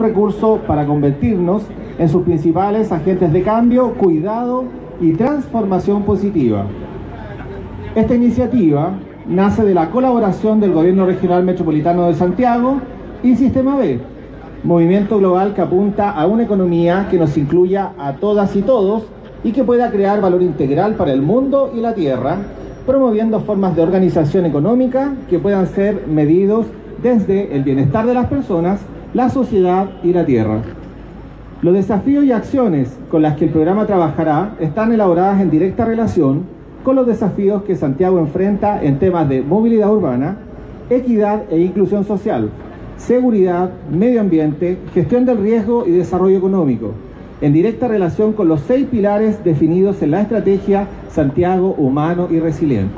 recurso para convertirnos en sus principales agentes de cambio, cuidado y transformación positiva. Esta iniciativa nace de la colaboración del Gobierno Regional Metropolitano de Santiago y Sistema B, movimiento global que apunta a una economía que nos incluya a todas y todos y que pueda crear valor integral para el mundo y la tierra, promoviendo formas de organización económica que puedan ser medidos desde el bienestar de las personas, la sociedad y la tierra. Los desafíos y acciones con las que el programa trabajará están elaboradas en directa relación con los desafíos que Santiago enfrenta en temas de movilidad urbana, equidad e inclusión social, seguridad, medio ambiente, gestión del riesgo y desarrollo económico, en directa relación con los 6 pilares definidos en la estrategia Santiago Humano y Resiliente.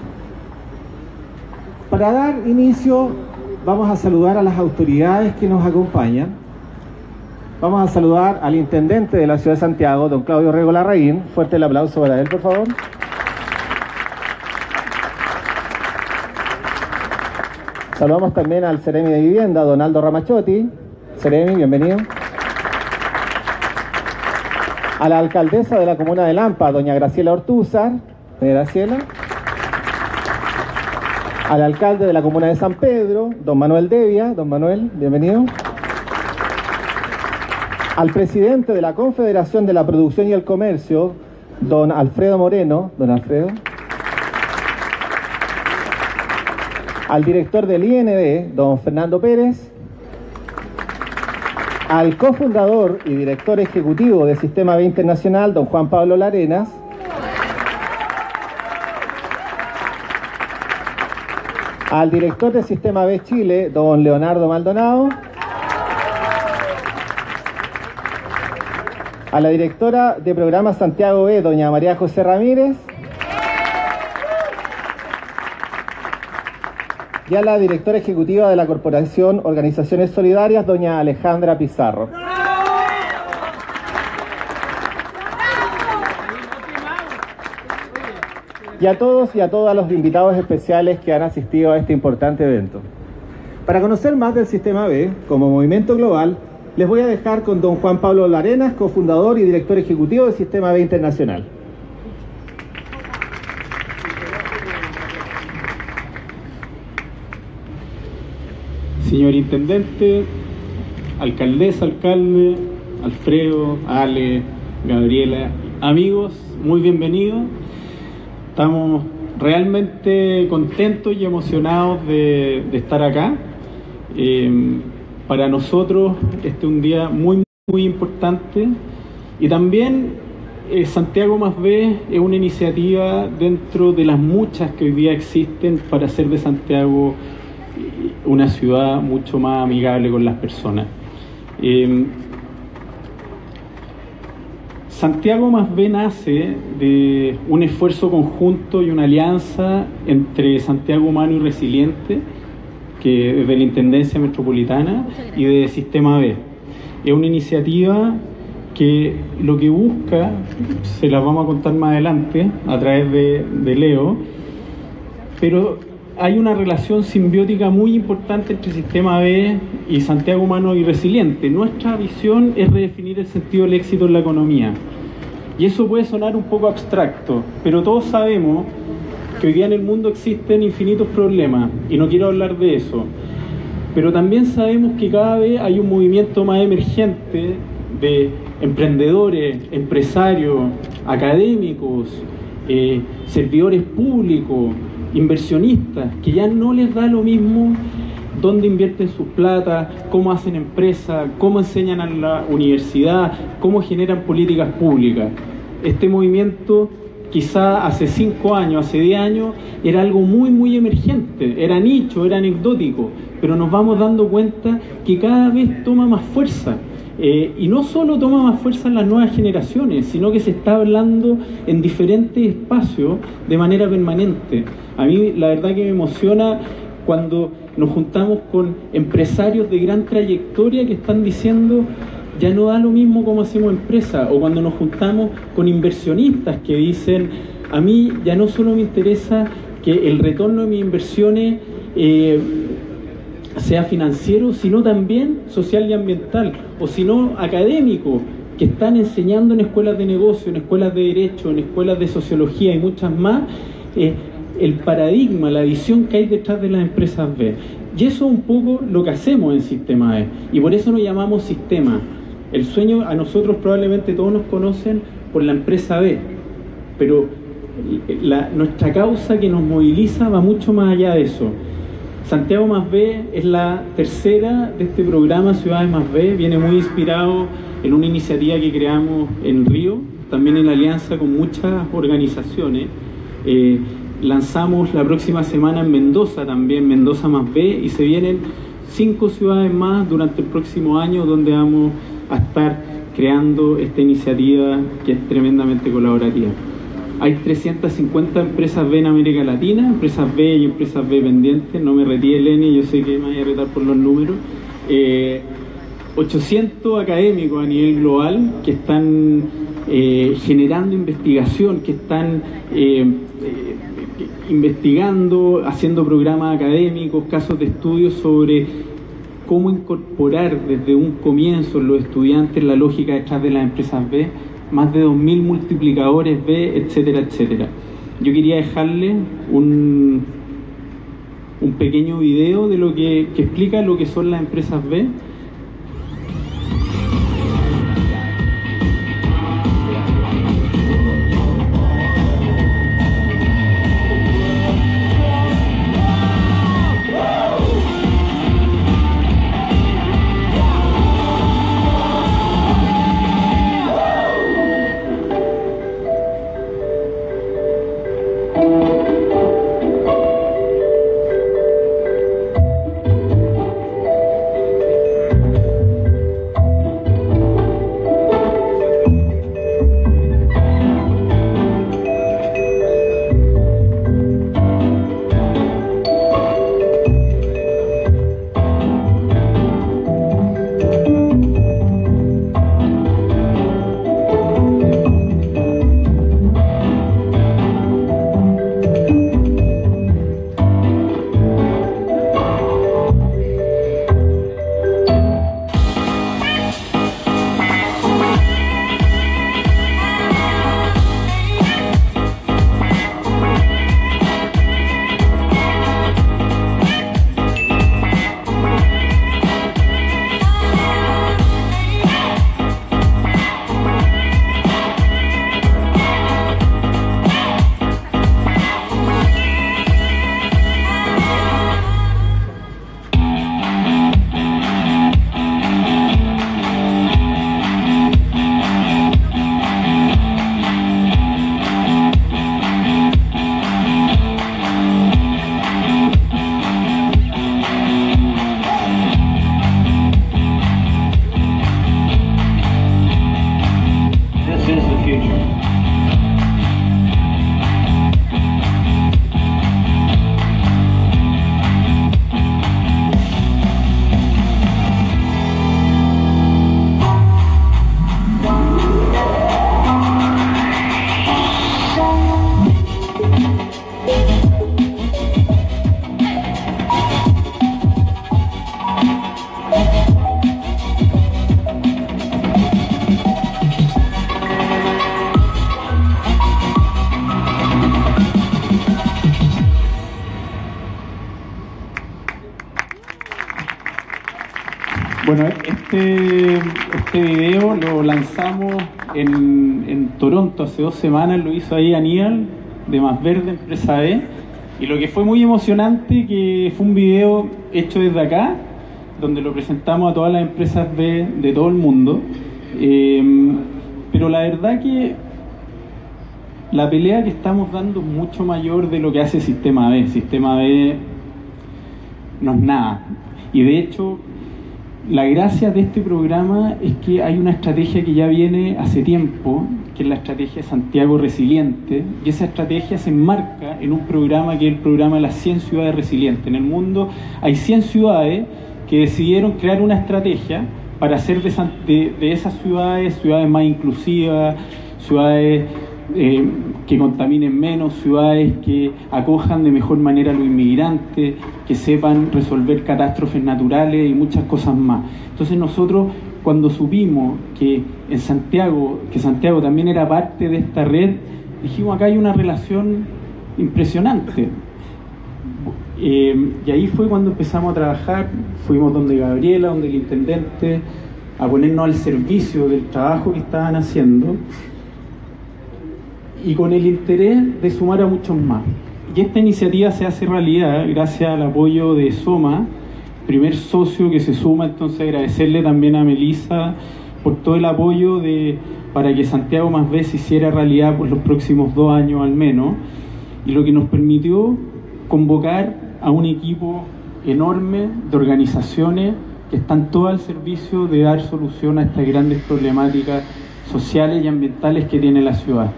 Para dar inicio, vamos a saludar a las autoridades que nos acompañan. Vamos a saludar al intendente de la ciudad de Santiago, don Claudio Rego Larraín. Fuerte el aplauso para él, por favor. Saludamos también al Seremi de Vivienda, don Aldo Ramachotti. Seremi, bienvenido. A la alcaldesa de la comuna de Lampa, doña Graciela Ortúzar. Doña Graciela. Al alcalde de la comuna de San Pedro, don Manuel Devia. Don Manuel, bienvenido. Al presidente de la Confederación de la Producción y el Comercio, don Alfredo Moreno. Don Alfredo. Al director del IND, don Fernando Pérez. Al cofundador y director ejecutivo de Sistema B Internacional, don Juan Pablo Larenas. Al director de Sistema B Chile, don Leonardo Maldonado. A la directora de Programa Santiago B, doña María José Ramírez. Y a la directora ejecutiva de la Corporación Organizaciones Solidarias, doña Alejandra Pizarro. Y a todos y a todas los invitados especiales que han asistido a este importante evento. Para conocer más del Sistema B como movimiento global, les voy a dejar con don Juan Pablo Larenas, cofundador y director ejecutivo del Sistema B Internacional. Señor intendente, alcaldesa, alcalde, Alfredo, Ale, Gabriela, amigos, muy bienvenidos. Estamos realmente contentos y emocionados de estar acá. Para nosotros este es un día muy importante y también Santiago Más B es una iniciativa dentro de las muchas que hoy día existen para hacer de Santiago una ciudad mucho más amigable con las personas. Santiago Más B nace de un esfuerzo conjunto y una alianza entre Santiago Humano y Resiliente, que desde la Intendencia Metropolitana, y de Sistema B. Es una iniciativa que lo que busca, se las vamos a contar más adelante a través de Leo, pero hay una relación simbiótica muy importante entre Sistema B y Santiago Humano y Resiliente. Nuestra visión es redefinir el sentido del éxito en la economía. Y eso puede sonar un poco abstracto, pero todos sabemos que hoy día en el mundo existen infinitos problemas, y no quiero hablar de eso. Pero también sabemos que cada vez hay un movimiento más emergente de emprendedores, empresarios, académicos, servidores públicos, inversionistas, que ya no les da lo mismo dónde invierten sus plata, cómo hacen empresas, cómo enseñan en la universidad, cómo generan políticas públicas. Este movimiento quizá hace 5 años, hace 10 años, era algo muy emergente, era nicho, era anecdótico, pero nos vamos dando cuenta que cada vez toma más fuerza. Y no solo toma más fuerza en las nuevas generaciones, sino que se está hablando en diferentes espacios de manera permanente. A mí la verdad que me emociona cuando nos juntamos con empresarios de gran trayectoria que están diciendo ya no da lo mismo cómo hacemos empresa, o cuando nos juntamos con inversionistas que dicen a mí ya no solo me interesa que el retorno de mis inversiones sea financiero, sino también social y ambiental, o sino académico, que están enseñando en escuelas de negocio, en escuelas de derecho, en escuelas de sociología y muchas más, el paradigma, la visión que hay detrás de las empresas B. Y eso es un poco lo que hacemos en Sistema E, y por eso nos llamamos Sistema. El sueño, a nosotros probablemente todos nos conocen por la empresa B, pero nuestra causa que nos moviliza va mucho más allá de eso. Santiago Más B es la tercera de este programa Ciudades Más B, viene muy inspirado en una iniciativa que creamos en Río, también en alianza con muchas organizaciones. Lanzamos la próxima semana en Mendoza también, Mendoza Más B, y se vienen 5 ciudades más durante el próximo año donde vamos a estar creando esta iniciativa que es tremendamente colaborativa. Hay 350 empresas B en América Latina, empresas B y empresas B pendientes, no me retire Lenny, yo sé que me voy a retar por los números. 800 académicos a nivel global que están generando investigación, que están investigando, haciendo programas académicos, casos de estudio sobre cómo incorporar desde un comienzo en los estudiantes la lógica detrás de las empresas B, más de 2000 multiplicadores B, etcétera, etcétera. Yo quería dejarle un pequeño video de lo que explica lo que son las empresas B. Bueno, este video lo lanzamos en Toronto hace 2 semanas, lo hizo ahí Aníbal, de Más Verde, empresa B, y lo que fue muy emocionante que fue un video hecho desde acá, donde lo presentamos a todas las empresas B de todo el mundo, pero la verdad que la pelea que estamos dando es mucho mayor de lo que hace Sistema B. Sistema B no es nada, y de hecho la gracia de este programa es que hay una estrategia que ya viene hace tiempo, que es la estrategia Santiago Resiliente, y esa estrategia se enmarca en un programa que es el programa de las 100 ciudades resilientes. En el mundo hay 100 ciudades que decidieron crear una estrategia para hacer de esas ciudades más inclusivas, ciudades que contaminen menos, ciudades que acojan de mejor manera a los inmigrantes, que sepan resolver catástrofes naturales y muchas cosas más. Entonces nosotros, cuando supimos que Santiago también era parte de esta red, dijimos, acá hay una relación impresionante. Y ahí fue cuando empezamos a trabajar, fuimos donde Gabriela, donde el intendente, a ponernos al servicio del trabajo que estaban haciendo, y con el interés de sumar a muchos más. Y esta iniciativa se hace realidad gracias al apoyo de Soma, primer socio que se suma. Entonces agradecerle también a Melissa por todo el apoyo para que Santiago Más B se hiciera realidad por los próximos 2 años al menos, y lo que nos permitió convocar a un equipo enorme de organizaciones que están todas al servicio de dar solución a estas grandes problemáticas sociales y ambientales que tiene la ciudad.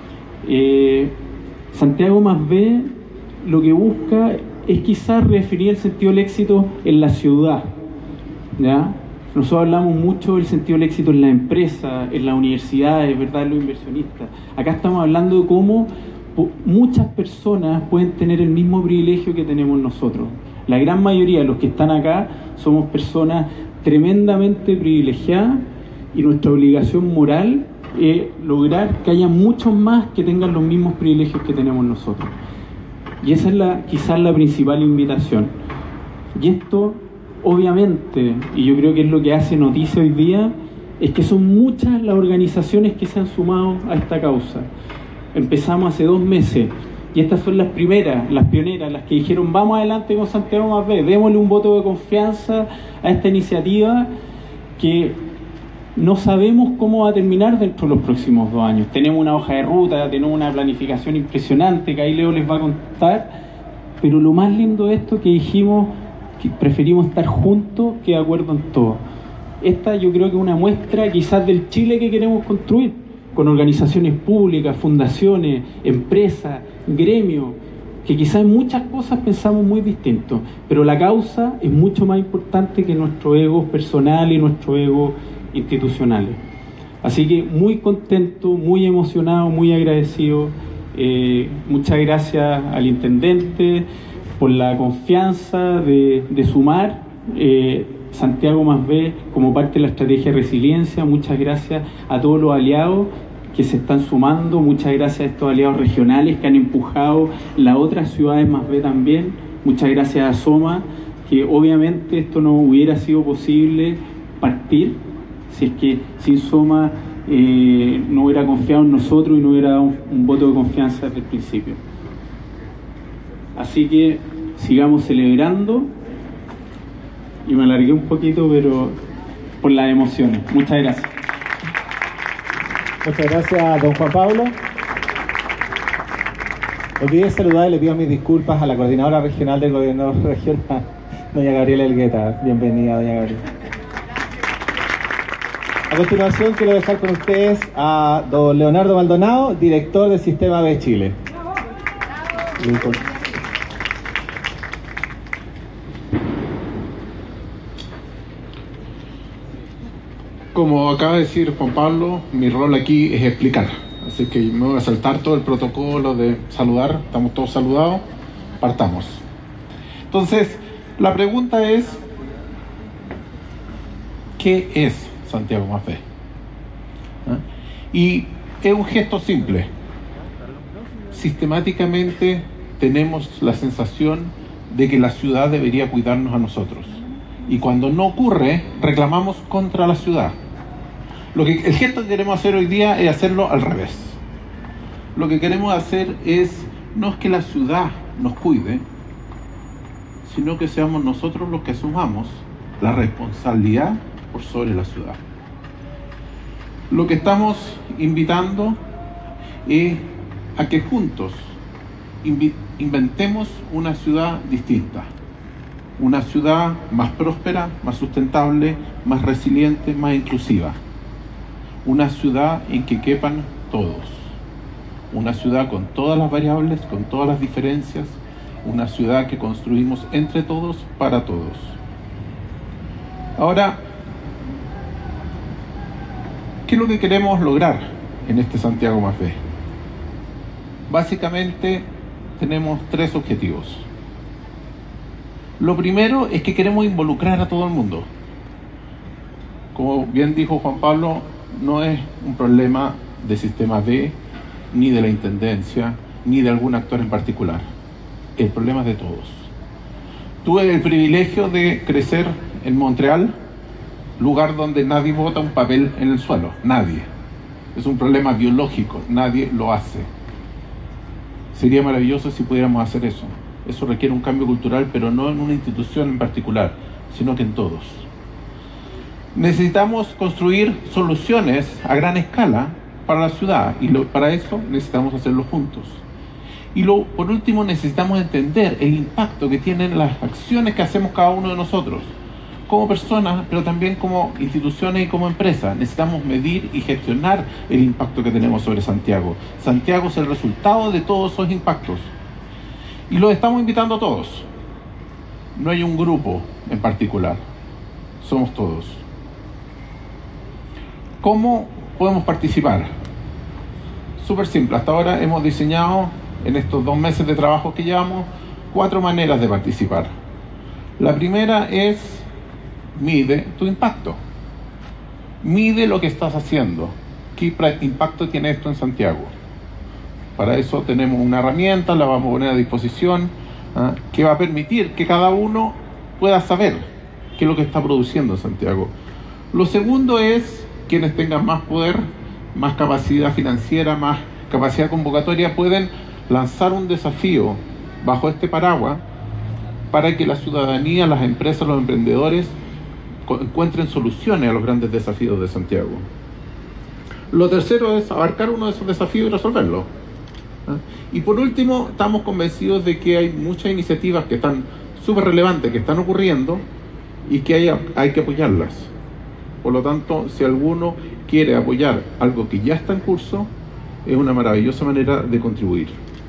Santiago Más B lo que busca es quizás redefinir el sentido del éxito en la ciudad, ¿ya? Nosotros hablamos mucho del sentido del éxito en la empresa, en las universidades, ¿verdad?, en los inversionistas. Acá estamos hablando de cómo muchas personas pueden tener el mismo privilegio que tenemos nosotros. La gran mayoría de los que están acá somos personas tremendamente privilegiadas, y nuestra obligación moral es lograr que haya muchos más que tengan los mismos privilegios que tenemos nosotros. Y esa es quizás la principal invitación. Y esto, obviamente, y yo creo que es lo que hace noticia hoy día, es que son muchas las organizaciones que se han sumado a esta causa. Empezamos hace 2 meses, y estas son las primeras, las pioneras, las que dijeron, vamos adelante con Santiago Más B, démosle un voto de confianza a esta iniciativa que no sabemos cómo va a terminar dentro de los próximos 2 años. Tenemos una hoja de ruta, tenemos una planificación impresionante que ahí Leo les va a contar, pero lo más lindo de esto es que dijimos que preferimos estar juntos que de acuerdo en todo. Esta yo creo que es una muestra quizás del Chile que queremos construir, con organizaciones públicas, fundaciones, empresas, gremios, que quizás en muchas cosas pensamos muy distintos, pero la causa es mucho más importante que nuestro ego personal y nuestro ego institucionales. Así que muy contento, muy emocionado, muy agradecido. Muchas gracias al intendente por la confianza de sumar Santiago Más B como parte de la estrategia de resiliencia. Muchas gracias a todos los aliados que se están sumando. Muchas gracias a estos aliados regionales que han empujado las otras ciudades Más B también. Muchas gracias a Soma, que obviamente esto no hubiera sido posible partir si es que sin Soma no hubiera confiado en nosotros y no hubiera dado un voto de confianza desde el principio. Así que sigamos celebrando, y me alargué un poquito, pero por las emociones. Muchas gracias. Muchas gracias, don Juan Pablo. Olvidé saludar y le pido mis disculpas a la coordinadora regional del gobierno regional, doña Gabriela Elgueta. Bienvenida, doña Gabriela. A continuación quiero dejar con ustedes a don Leonardo Maldonado, director del Sistema B Chile. Como acaba de decir Juan Pablo, mi rol aquí es explicar, así que me voy a saltar todo el protocolo de saludar. Estamos todos saludados, partamos. Entonces, la pregunta es, ¿qué es Santiago Más B? Y es un gesto simple. Sistemáticamente tenemos la sensación de que la ciudad debería cuidarnos a nosotros, y cuando no ocurre, reclamamos contra la ciudad. El gesto que queremos hacer hoy día es hacerlo al revés. Lo que queremos hacer no es que la ciudad nos cuide, sino que seamos nosotros los que asumamos la responsabilidad por sobre la ciudad. Lo que estamos invitando es a que juntos inventemos una ciudad distinta, una ciudad más próspera, más sustentable, más resiliente, más inclusiva, una ciudad en que quepan todos, una ciudad con todas las variables, con todas las diferencias, una ciudad que construimos entre todos, para todos. Ahora, ¿qué es lo que queremos lograr en este Santiago Más B? Básicamente tenemos tres objetivos. Lo primero es que queremos involucrar a todo el mundo. Como bien dijo Juan Pablo, no es un problema de Sistema B, ni de la Intendencia, ni de algún actor en particular. El problema es de todos. Tuve el privilegio de crecer en Montreal, lugar donde nadie bota un papel en el suelo, nadie. Es un problema biológico, nadie lo hace. Sería maravilloso si pudiéramos hacer eso. Eso requiere un cambio cultural, pero no en una institución en particular, sino que en todos. Necesitamos construir soluciones a gran escala para la ciudad, y para eso necesitamos hacerlo juntos. Y por último, necesitamos entender el impacto que tienen las acciones que hacemos cada uno de nosotros, como personas, pero también como instituciones y como empresas. Necesitamos medir y gestionar el impacto que tenemos sobre Santiago. Santiago es el resultado de todos esos impactos. Y los estamos invitando a todos. No hay un grupo en particular. Somos todos. ¿Cómo podemos participar? Súper simple. Hasta ahora hemos diseñado, en estos 2 meses de trabajo que llevamos, 4 maneras de participar. La primera es: mide tu impacto. Mide lo que estás haciendo. ¿Qué impacto tiene esto en Santiago? Para eso tenemos una herramienta, la vamos a poner a disposición, que va a permitir que cada uno pueda saber qué es lo que está produciendo en Santiago. Lo segundo es: quienes tengan más poder, más capacidad financiera, más capacidad convocatoria, pueden lanzar un desafío bajo este paraguas para que la ciudadanía, las empresas, los emprendedores encuentren soluciones a los grandes desafíos de Santiago. Lo tercero es abarcar uno de esos desafíos y resolverlo. Y por último, estamos convencidos de que hay muchas iniciativas que están súper relevantes, que están ocurriendo y que hay que apoyarlas. Por lo tanto, si alguno quiere apoyar algo que ya está en curso, es una maravillosa manera de contribuir.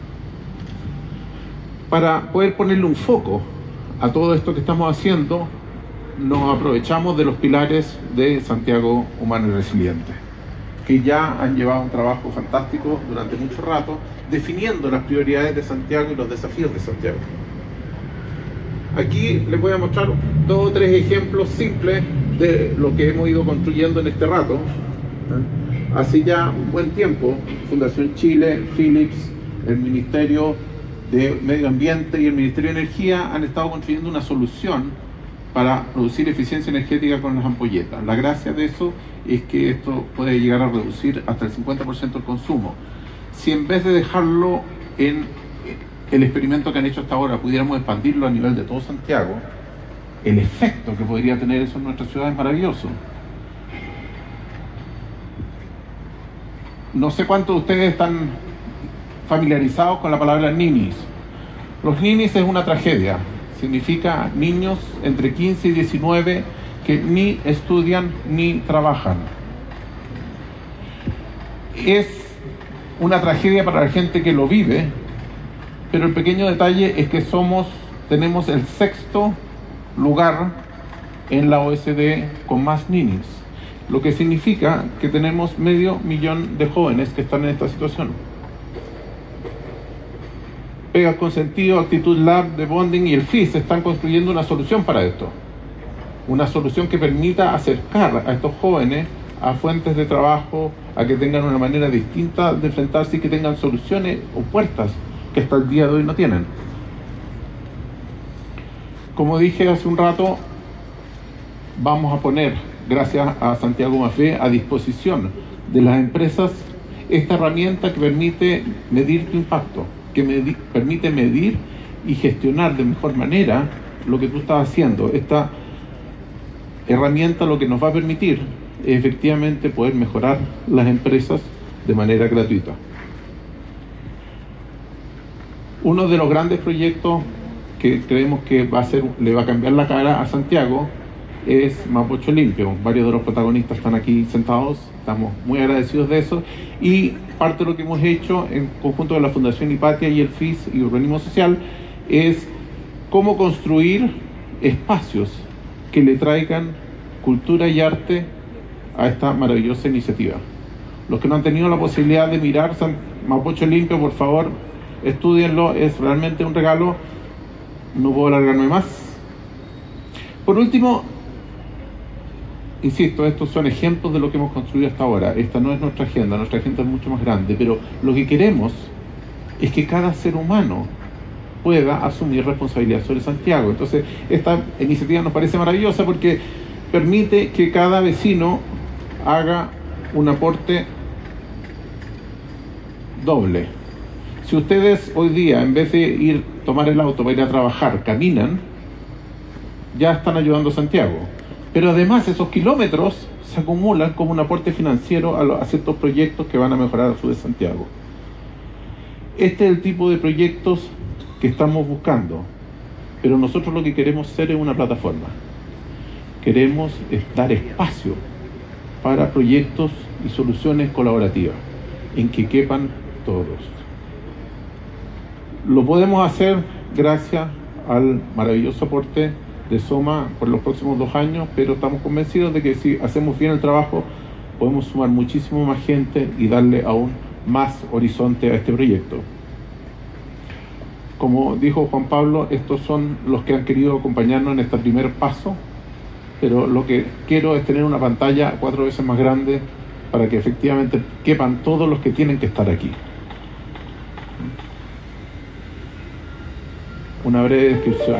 Para poder ponerle un foco a todo esto que estamos haciendo, nos aprovechamos de los pilares de Santiago Humano y Resiliente, que ya han llevado un trabajo fantástico durante mucho rato, definiendo las prioridades de Santiago y los desafíos de Santiago. Aquí les voy a mostrar 2 o 3 ejemplos simples de lo que hemos ido construyendo en este rato. Hace ya un buen tiempo, Fundación Chile, Philips, el Ministerio de Medio Ambiente y el Ministerio de Energía han estado construyendo una solución para producir eficiencia energética con las ampolletas. La gracia de eso es que esto puede llegar a reducir hasta el 50% el consumo. Si en vez de dejarlo en el experimento que han hecho hasta ahora, pudiéramos expandirlo a nivel de todo Santiago, el efecto que podría tener eso en nuestra ciudad es maravilloso. No sé cuántos de ustedes están familiarizados con la palabra ninis. Los ninis es una tragedia. Significa niños entre 15 y 19 que ni estudian ni trabajan. Es una tragedia para la gente que lo vive, pero el pequeño detalle es que tenemos el 6º lugar en la OSD con más ninis, lo que significa que tenemos 500.000 de jóvenes que están en esta situación. Pegas con Sentido, Actitud Lab, de Bonding y el FIS están construyendo una solución para esto. Una solución que permita acercar a estos jóvenes a fuentes de trabajo, a que tengan una manera distinta de enfrentarse y que tengan soluciones o puertas que hasta el día de hoy no tienen. Como dije hace un rato, vamos a poner, gracias a Santiago Mafé, a disposición de las empresas esta herramienta que permite medir tu impacto, que permite medir y gestionar de mejor manera lo que tú estás haciendo. Esta herramienta lo que nos va a permitir es efectivamente poder mejorar las empresas de manera gratuita. Uno de los grandes proyectos que creemos que le va a cambiar la cara a Santiago es Mapocho Limpio. Varios de los protagonistas están aquí sentados, estamos muy agradecidos de eso, y parte de lo que hemos hecho en conjunto de la Fundación Hipatia y el FIS y Urbanismo Social es cómo construir espacios que le traigan cultura y arte a esta maravillosa iniciativa. Los que no han tenido la posibilidad de mirar Mapocho Limpio, por favor, estúdienlo, es realmente un regalo. No puedo alargarme más. Por último, insisto, estos son ejemplos de lo que hemos construido hasta ahora. Esta no es nuestra agenda es mucho más grande, pero lo que queremos es que cada ser humano pueda asumir responsabilidad sobre Santiago. Entonces, esta iniciativa nos parece maravillosa porque permite que cada vecino haga un aporte doble. Si ustedes hoy día, en vez de tomar el auto para ir a trabajar, caminan, ya están ayudando a Santiago. Pero además esos kilómetros se acumulan como un aporte financiero a ciertos proyectos que van a mejorar a su vez Santiago. Este es el tipo de proyectos que estamos buscando, pero nosotros lo que queremos ser es una plataforma. Queremos dar espacio para proyectos y soluciones colaborativas en que quepan todos. Lo podemos hacer gracias al maravilloso aporte de Soma por los próximos 2 años, pero estamos convencidos de que si hacemos bien el trabajo podemos sumar muchísimo más gente y darle aún más horizonte a este proyecto. Como dijo Juan Pablo, estos son los que han querido acompañarnos en este primer paso, pero lo que quiero es tener una pantalla 4 veces más grande para que efectivamente quepan todos los que tienen que estar aquí. Una breve descripción.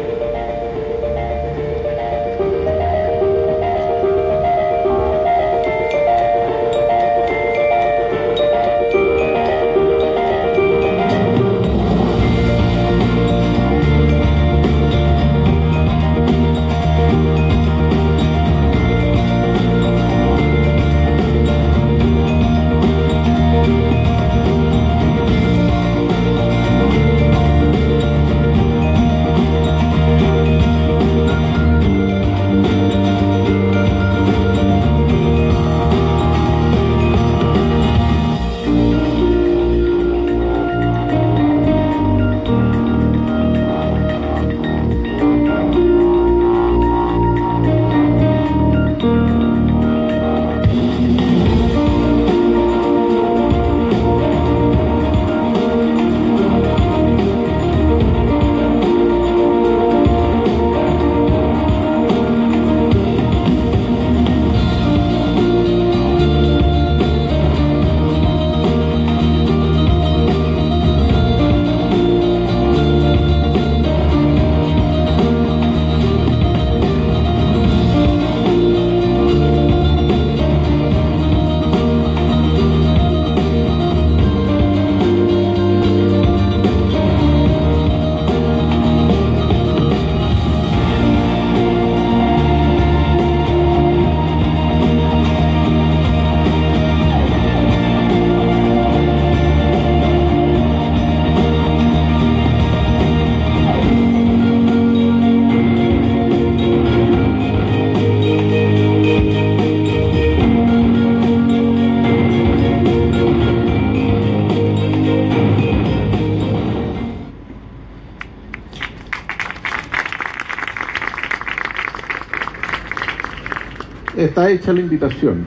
Está hecha la invitación.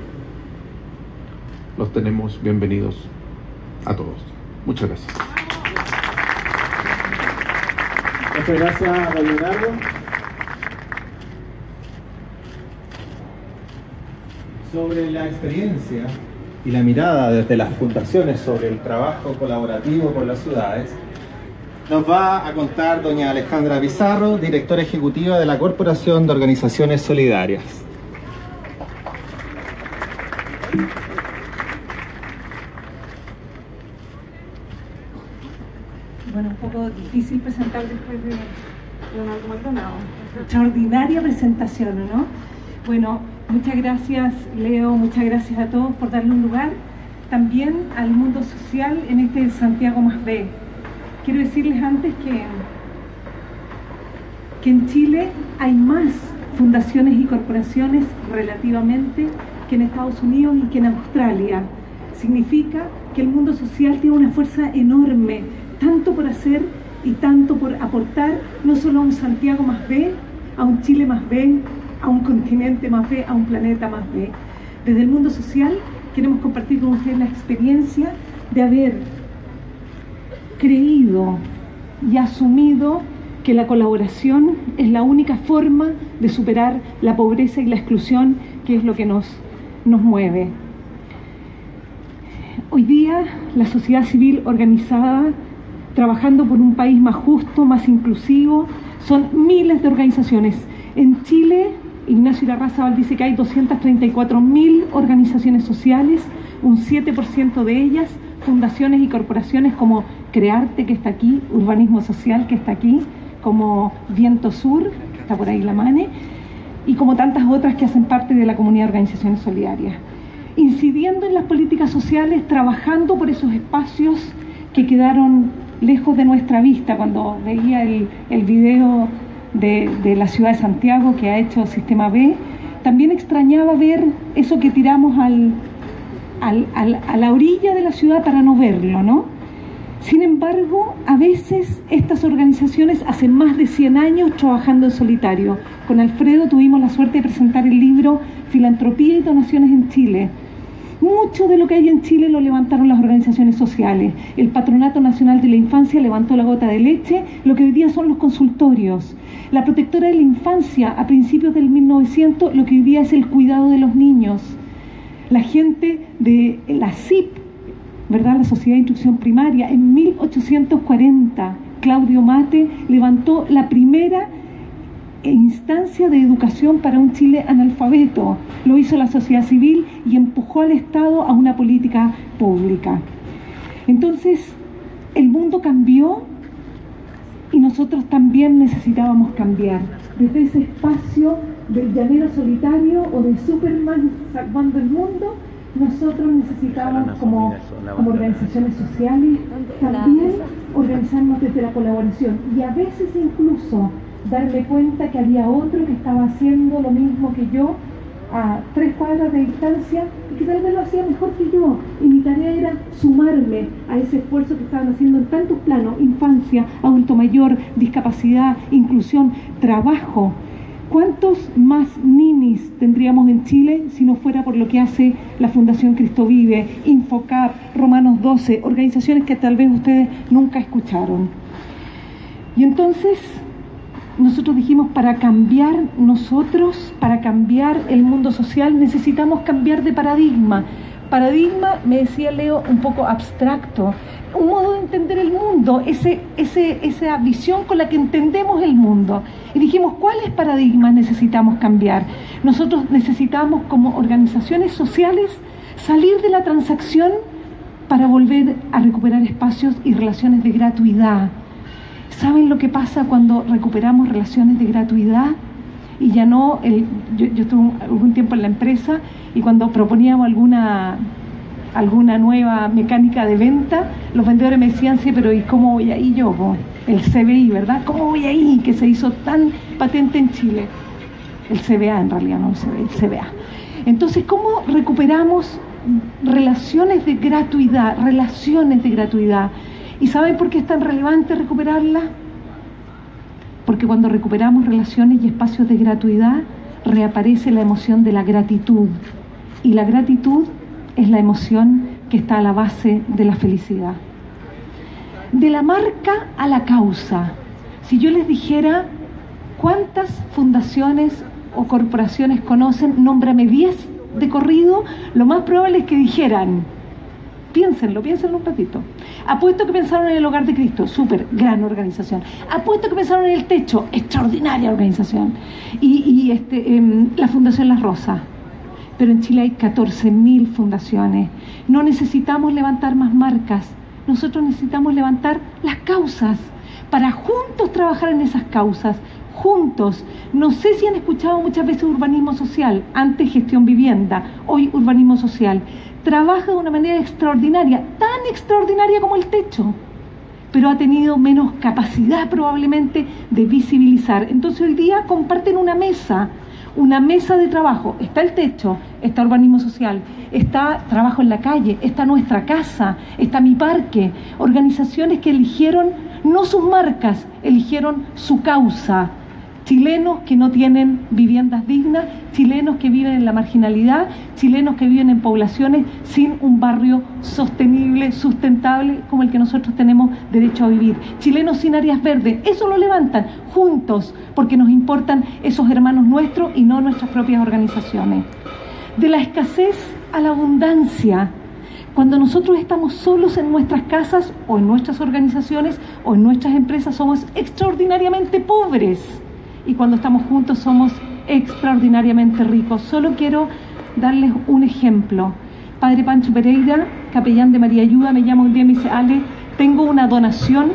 Los tenemos bienvenidos a todos. Muchas gracias. Muchas gracias, don Leonardo. Sobre la experiencia y la mirada desde las fundaciones sobre el trabajo colaborativo con las ciudades, nos va a contar doña Alejandra Pizarro, directora ejecutiva de la Corporación de Organizaciones Solidarias. Bueno, un poco difícil presentar después de Leonardo Maldonado. Extraordinaria presentación, ¿no? Bueno, muchas gracias, Leo, muchas gracias a todos por darle un lugar también al mundo social en este Santiago más B. Quiero decirles antes que en Chile hay más fundaciones y corporaciones relativamente que en Estados Unidos y que en Australia. Significa que el mundo social tiene una fuerza enorme, tanto por hacer y tanto por aportar, no solo a un Santiago más B, a un Chile más B, a un continente más B, a un planeta más B. Desde el mundo social queremos compartir con ustedes la experiencia de haber creído y asumido que la colaboración es la única forma de superar la pobreza y la exclusión, que es lo que nos mueve. Hoy día la sociedad civil organizada, trabajando por un país más justo, más inclusivo, son miles de organizaciones. En Chile, Ignacio Irarrázaval dice que hay 234.000 organizaciones sociales, un 7% de ellas fundaciones y corporaciones como Crearte, que está aquí, Urbanismo Social, que está aquí, como Viento Sur, que está por ahí la Mane, y como tantas otras que hacen parte de la comunidad de organizaciones solidarias, incidiendo en las políticas sociales, trabajando por esos espacios que quedaron lejos de nuestra vista. Cuando veía el video de la ciudad de Santiago que ha hecho Sistema B, también extrañaba ver eso que tiramos a la orilla de la ciudad para no verlo, ¿no? Sin embargo, a veces estas organizaciones hacen más de 100 años trabajando en solitario. Con Alfredo tuvimos la suerte de presentar el libro Filantropía y Donaciones en Chile. Mucho de lo que hay en Chile lo levantaron las organizaciones sociales. El Patronato Nacional de la Infancia levantó la gota de leche, lo que hoy día son los consultorios. La Protectora de la Infancia, a principios del 1900, lo que hoy día es el cuidado de los niños. La gente de la CIP, ¿verdad? La Sociedad de Instrucción Primaria, en 1840, Claudio Mate levantó la primera instancia de educación para un Chile analfabeto. Lo hizo la sociedad civil y empujó al Estado a una política pública. Entonces, el mundo cambió y nosotros también necesitábamos cambiar. Desde ese espacio del llanero solitario o de Superman salvando el mundo, nosotros necesitábamos como organizaciones sociales también organizarnos desde la colaboración y a veces incluso darme cuenta que había otro que estaba haciendo lo mismo que yo a 3 cuadras de distancia y que tal vez lo hacía mejor que yo, y mi tarea era sumarme a ese esfuerzo que estaban haciendo en tantos planos: infancia, adulto mayor, discapacidad, inclusión, trabajo. ¿Cuántos más ninis tendríamos en Chile si no fuera por lo que hace la Fundación Cristo Vive, Infocap, Romanos 12, organizaciones que tal vez ustedes nunca escucharon? Y entonces nosotros dijimos, para cambiar nosotros, para cambiar el mundo social, necesitamos cambiar de paradigma. Paradigma, me decía Leo, un poco abstracto, un modo de entender el mundo, esa visión con la que entendemos el mundo. Y dijimos, ¿cuáles paradigmas necesitamos cambiar? Nosotros necesitamos, como organizaciones sociales, salir de la transacción para volver a recuperar espacios y relaciones de gratuidad. ¿Saben lo que pasa cuando recuperamos relaciones de gratuidad? Y ya no, yo estuve algún tiempo en la empresa y cuando proponíamos alguna nueva mecánica de venta, los vendedores me decían, sí, pero ¿y cómo voy ahí yo? El CBI, ¿verdad? ¿Cómo voy ahí? Que se hizo tan patente en Chile. El CBA, en realidad, no el CBI, el CBA. Entonces, ¿cómo recuperamos relaciones de gratuidad? Relaciones de gratuidad. ¿Y saben por qué es tan relevante recuperarlas? Porque cuando recuperamos relaciones y espacios de gratuidad, reaparece la emoción de la gratitud. Y la gratitud es la emoción que está a la base de la felicidad. De la marca a la causa. Si yo les dijera cuántas fundaciones o corporaciones conocen, nómbrame 10 de corrido, lo más probable es que dijeran, piénsenlo un ratito. Apuesto que pensaron en el Hogar de Cristo, súper, gran organización. Apuesto que pensaron en el Techo, extraordinaria organización. Y la Fundación Las Rosas. Pero en Chile hay 14.000 fundaciones. No necesitamos levantar más marcas, nosotros necesitamos levantar las causas para juntos trabajar en esas causas, juntos. No sé si han escuchado muchas veces urbanismo social, antes gestión vivienda, hoy urbanismo social. Trabaja de una manera extraordinaria, tan extraordinaria como el Techo, pero ha tenido menos capacidad probablemente de visibilizar. Entonces hoy día comparten una mesa de trabajo. Está el Techo, está urbanismo social, está trabajo en la calle, está nuestra casa, está mi parque. Organizaciones que eligieron no sus marcas, eligieron su causa. chilenos que no tienen viviendas dignas, chilenos que viven en la marginalidad, chilenos que viven en poblaciones sin un barrio sostenible, sustentable, como el que nosotros tenemos derecho a vivir. Chilenos sin áreas verdes, eso lo levantan juntos, porque nos importan esos hermanos nuestros y no nuestras propias organizaciones. De la escasez a la abundancia. Cuando nosotros estamos solos en nuestras casas o en nuestras organizaciones o en nuestras empresas somos extraordinariamente pobres. Y cuando estamos juntos somos extraordinariamente ricos. Solo quiero darles un ejemplo. Padre Pancho Pereira, capellán de María Ayuda, me llama un día y me dice: Ale, tengo una donación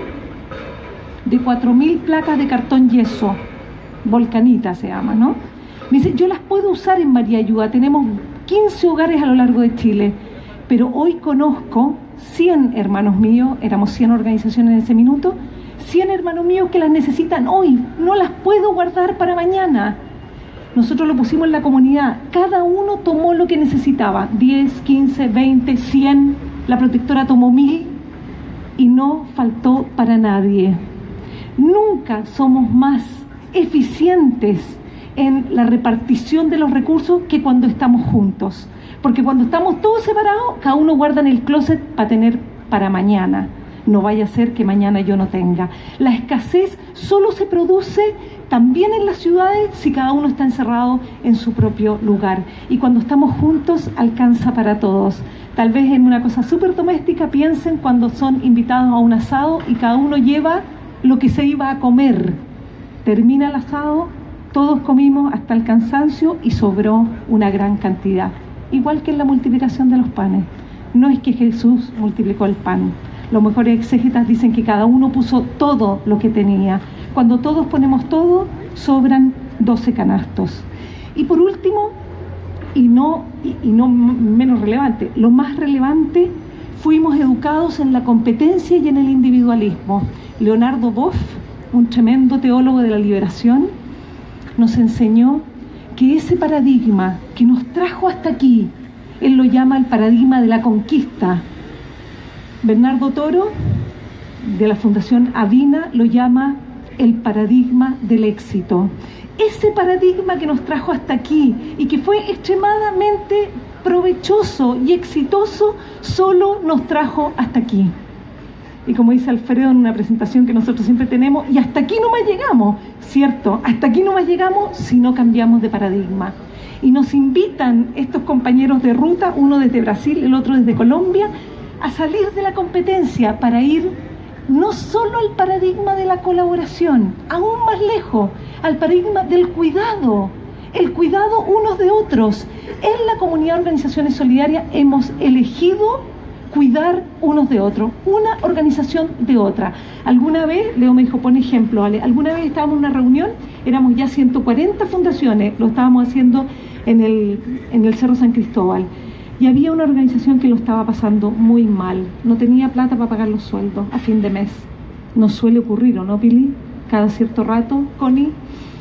de 4.000 placas de cartón yeso, Volcanita se llama, ¿no? Me dice, yo las puedo usar en María Ayuda, tenemos 15 hogares a lo largo de Chile, pero hoy conozco 100 hermanos míos, éramos 100 organizaciones en ese minuto, 100 hermanos míos que las necesitan hoy, no las puedo guardar para mañana. Nosotros lo pusimos en la comunidad, cada uno tomó lo que necesitaba, 10, 15, 20, 100, la protectora tomó 1.000 y no faltó para nadie. Nunca somos más eficientes en la repartición de los recursos que cuando estamos juntos, porque cuando estamos todos separados, cada uno guarda en el closet para tener para mañana. No vaya a ser que mañana yo no tenga. La escasez solo se produce también en las ciudades si cada uno está encerrado en su propio lugar. Y cuando estamos juntos alcanza para todos. Tal vez en una cosa súper doméstica piensen cuando son invitados a un asado y cada uno lleva lo que se iba a comer. Termina el asado, todos comimos hasta el cansancio y sobró una gran cantidad. Igual que en la multiplicación de los panes. No es que Jesús multiplicó el pan. Los mejores exégetas dicen que cada uno puso todo lo que tenía. Cuando todos ponemos todo, sobran 12 canastos. Y por último, y no menos relevante, lo más relevante, fuimos educados en la competencia y en el individualismo. Leonardo Boff, un tremendo teólogo de la liberación, nos enseñó que ese paradigma que nos trajo hasta aquí, él lo llama el paradigma de la conquista. Bernardo Toro, de la Fundación Avina, lo llama el paradigma del éxito. Ese paradigma que nos trajo hasta aquí y que fue extremadamente provechoso y exitoso, solo nos trajo hasta aquí. Y como dice Alfredo en una presentación que nosotros siempre tenemos, y hasta aquí no más llegamos, ¿cierto? Hasta aquí no más llegamos si no cambiamos de paradigma. Y nos invitan estos compañeros de ruta, uno desde Brasil, el otro desde Colombia, a salir de la competencia para ir no solo al paradigma de la colaboración, aún más lejos, al paradigma del cuidado, el cuidado unos de otros. En la comunidad de organizaciones solidarias hemos elegido cuidar unos de otros, una organización de otra. Alguna vez, Leo me dijo, pon ejemplo, Ale, alguna vez estábamos en una reunión, éramos ya 140 fundaciones, lo estábamos haciendo en el Cerro San Cristóbal, y había una organización que lo estaba pasando muy mal, no tenía plata para pagar los sueldos a fin de mes. Nos suele ocurrir, ¿o no, Pili? Cada cierto rato, Connie.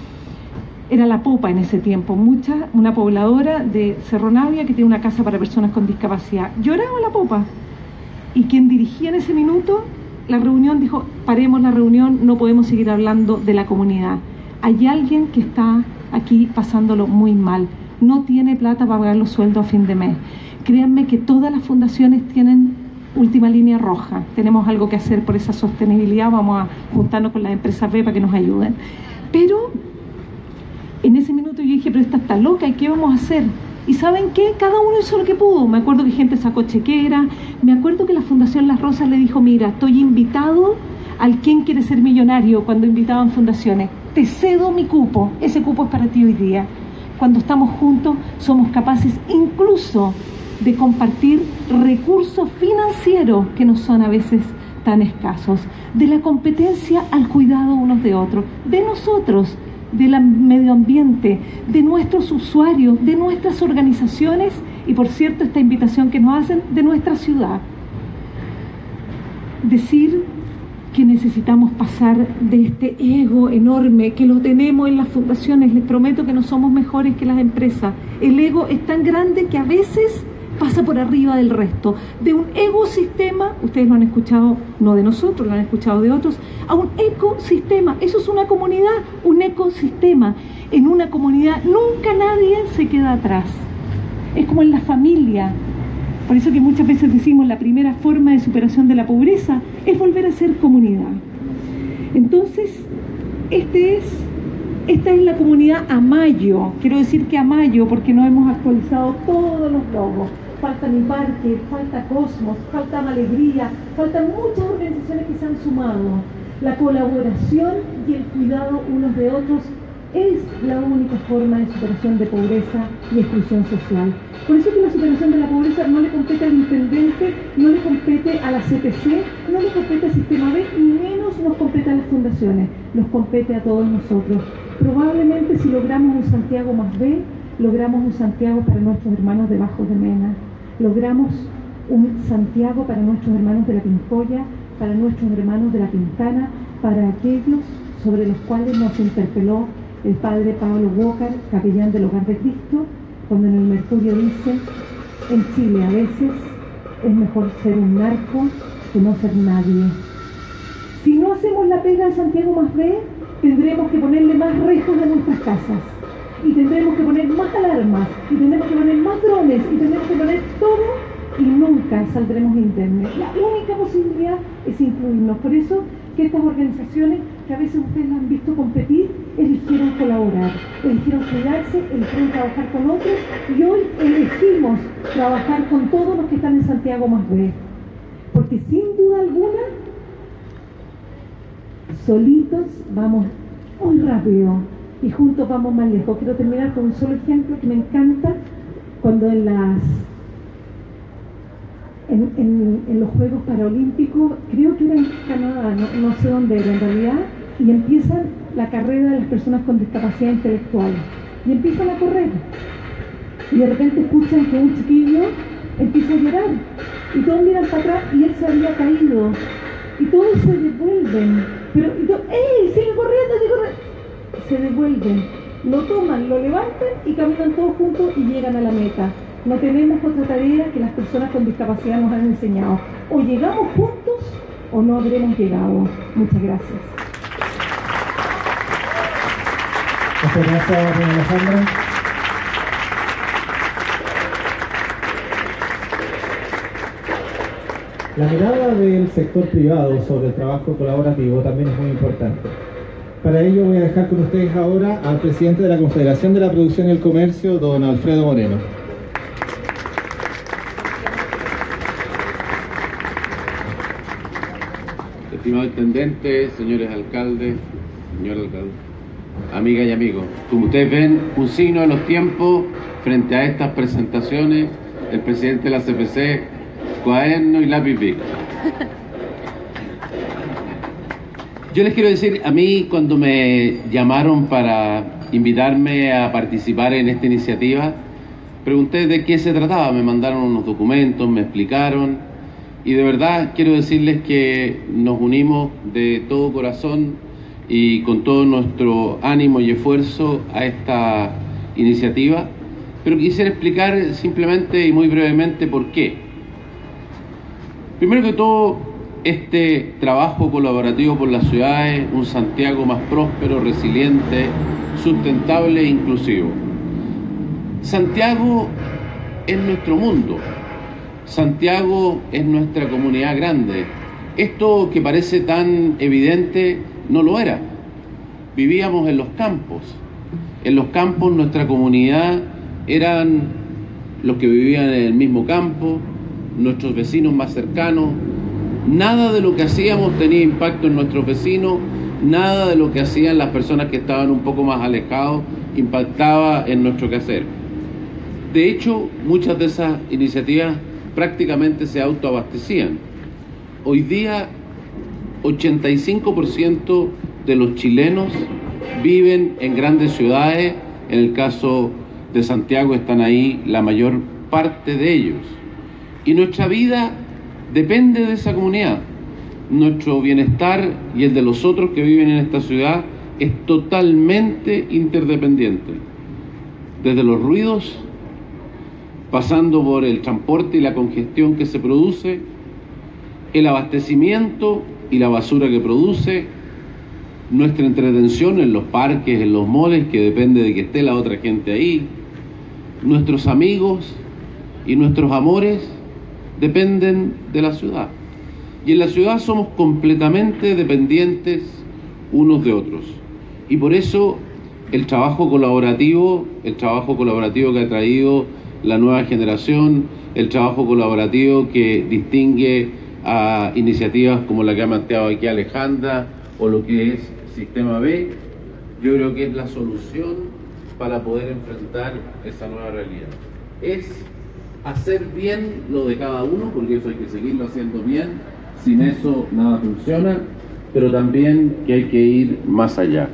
Era La Popa en ese tiempo, una pobladora de Cerro Navia que tiene una casa para personas con discapacidad. Lloraba La Popa. Y quien dirigía en ese minuto la reunión dijo, paremos la reunión, no podemos seguir hablando de la comunidad. Hay alguien que está aquí pasándolo muy mal, no tiene plata para pagar los sueldos a fin de mes. Créanme que todas las fundaciones tienen última línea roja. Tenemos algo que hacer por esa sostenibilidad, vamos a juntarnos con las empresas B para que nos ayuden. Pero en ese minuto yo dije, pero esta está loca, ¿y qué vamos a hacer? Y ¿saben qué? Cada uno hizo lo que pudo. Me acuerdo que gente sacó chequera, me acuerdo que la Fundación Las Rosas le dijo, mira, estoy invitado al ¿Quién quiere ser millonario? Cuando invitaban fundaciones. Te cedo mi cupo, ese cupo es para ti hoy día. Cuando estamos juntos somos capaces incluso de compartir recursos financieros que no son a veces tan escasos. De la competencia al cuidado unos de otros, de nosotros, del medio ambiente, de nuestros usuarios, de nuestras organizaciones y, por cierto, esta invitación que nos hacen, de nuestra ciudad. Decir que necesitamos pasar de este ego enorme que lo tenemos en las fundaciones. Les prometo que no somos mejores que las empresas. El ego es tan grande que a veces pasa por arriba del resto, de un ecosistema, ustedes lo han escuchado, no de nosotros, lo han escuchado de otros, a un ecosistema. Eso es una comunidad, un ecosistema. En una comunidad nunca nadie se queda atrás. Es como en la familia. Por eso que muchas veces decimos la primera forma de superación de la pobreza es volver a ser comunidad. Entonces, esta es la comunidad Amayo. Quiero decir que Amayo, porque no hemos actualizado todos los logos. Falta Mi Parque, falta Cosmos, falta Alegría, faltan muchas organizaciones que se han sumado. La colaboración y el cuidado unos de otros es la única forma de superación de pobreza y exclusión social. Por eso que la superación de la pobreza no le compete al intendente, no le compete a la CPC, no le compete al Sistema B, ni menos nos compete a las fundaciones, nos compete a todos nosotros. Probablemente si logramos un Santiago más B, logramos un Santiago para nuestros hermanos de Bajos de Mena, logramos un Santiago para nuestros hermanos de la Pincoya, para nuestros hermanos de la Pintana, para aquellos sobre los cuales nos interpeló el padre Pablo Walker, capellán del Hogar de Cristo, cuando en el Mercurio dice: en Chile a veces es mejor ser un narco que no ser nadie. Si no hacemos la pega de Santiago más B, tendremos que ponerle más rejos a nuestras casas, y tendremos que poner más alarmas, y tendremos que poner más drones, y tendremos que poner todo, y nunca saldremos indemnes. La única posibilidad es incluirnos. Por eso que estas organizaciones, que a veces ustedes las han visto competir, eligieron colaborar, eligieron cuidarse, eligieron trabajar con otros, y hoy elegimos trabajar con todos los que están en Santiago más B. Porque sin duda alguna, solitos vamos muy rápido y juntos vamos más lejos. Quiero terminar con un solo ejemplo que me encanta. Cuando en los Juegos Paralímpicos, creo que era en Canadá, no sé dónde era en realidad, y empiezan la carrera de las personas con discapacidad intelectual, y empiezan a correr, y de repente escuchan que un chiquillo empieza a llorar, y todos miran para atrás, y él se había caído, y todos se devuelven, pero ¡ey! ¡Sigue corriendo, sigue corriendo! Se devuelven, lo toman, lo levantan y caminan todos juntos y llegan a la meta. No tenemos otra tarea que las personas con discapacidad nos han enseñado. O llegamos juntos o no habremos llegado. Muchas gracias. Muchas gracias, doña Alejandra. La mirada del sector privado sobre el trabajo colaborativo también es muy importante. Para ello voy a dejar con ustedes ahora al presidente de la Confederación de la Producción y el Comercio, don Alfredo Moreno. Estimado intendente, señores alcaldes, señor alcalde, amigas y amigos, como ustedes ven, un signo de los tiempos frente a estas presentaciones, el presidente de la CPC, cuaderno y lápiz big. Yo les quiero decir, a mí cuando me llamaron para invitarme a participar en esta iniciativa, pregunté de qué se trataba, me mandaron unos documentos, me explicaron, y de verdad quiero decirles que nos unimos de todo corazón y con todo nuestro ánimo y esfuerzo a esta iniciativa, pero quisiera explicar simplemente y muy brevemente por qué. Primero que todo, este trabajo colaborativo por las ciudades, un Santiago más próspero, resiliente, sustentable e inclusivo. Santiago es nuestro mundo. Santiago es nuestra comunidad grande. Esto que parece tan evidente no lo era. Vivíamos en los campos. En los campos nuestra comunidad eran los que vivían en el mismo campo, nuestros vecinos más cercanos. Nada de lo que hacíamos tenía impacto en nuestros vecinos, nada de lo que hacían las personas que estaban un poco más alejados impactaba en nuestro quehacer. De hecho, muchas de esas iniciativas prácticamente se autoabastecían. Hoy día, 85% de los chilenos viven en grandes ciudades. En el caso de Santiago están ahí la mayor parte de ellos. Y nuestra vida depende de esa comunidad. Nuestro bienestar y el de los otros que viven en esta ciudad es totalmente interdependiente. Desde los ruidos pasando por el transporte y la congestión que se produce, el abastecimiento y la basura que produce, nuestra entretención en los parques, en los moles, que depende de que esté la otra gente ahí, nuestros amigos y nuestros amores dependen de la ciudad. Y en la ciudad somos completamente dependientes unos de otros. Y por eso el trabajo colaborativo que ha traído la nueva generación, el trabajo colaborativo que distingue a iniciativas como la que ha planteado aquí Alejandra o lo que es Sistema B, yo creo que es la solución para poder enfrentar esa nueva realidad. Es hacer bien lo de cada uno, porque eso hay que seguirlo haciendo bien, sin eso nada funciona, pero también que hay que ir más allá.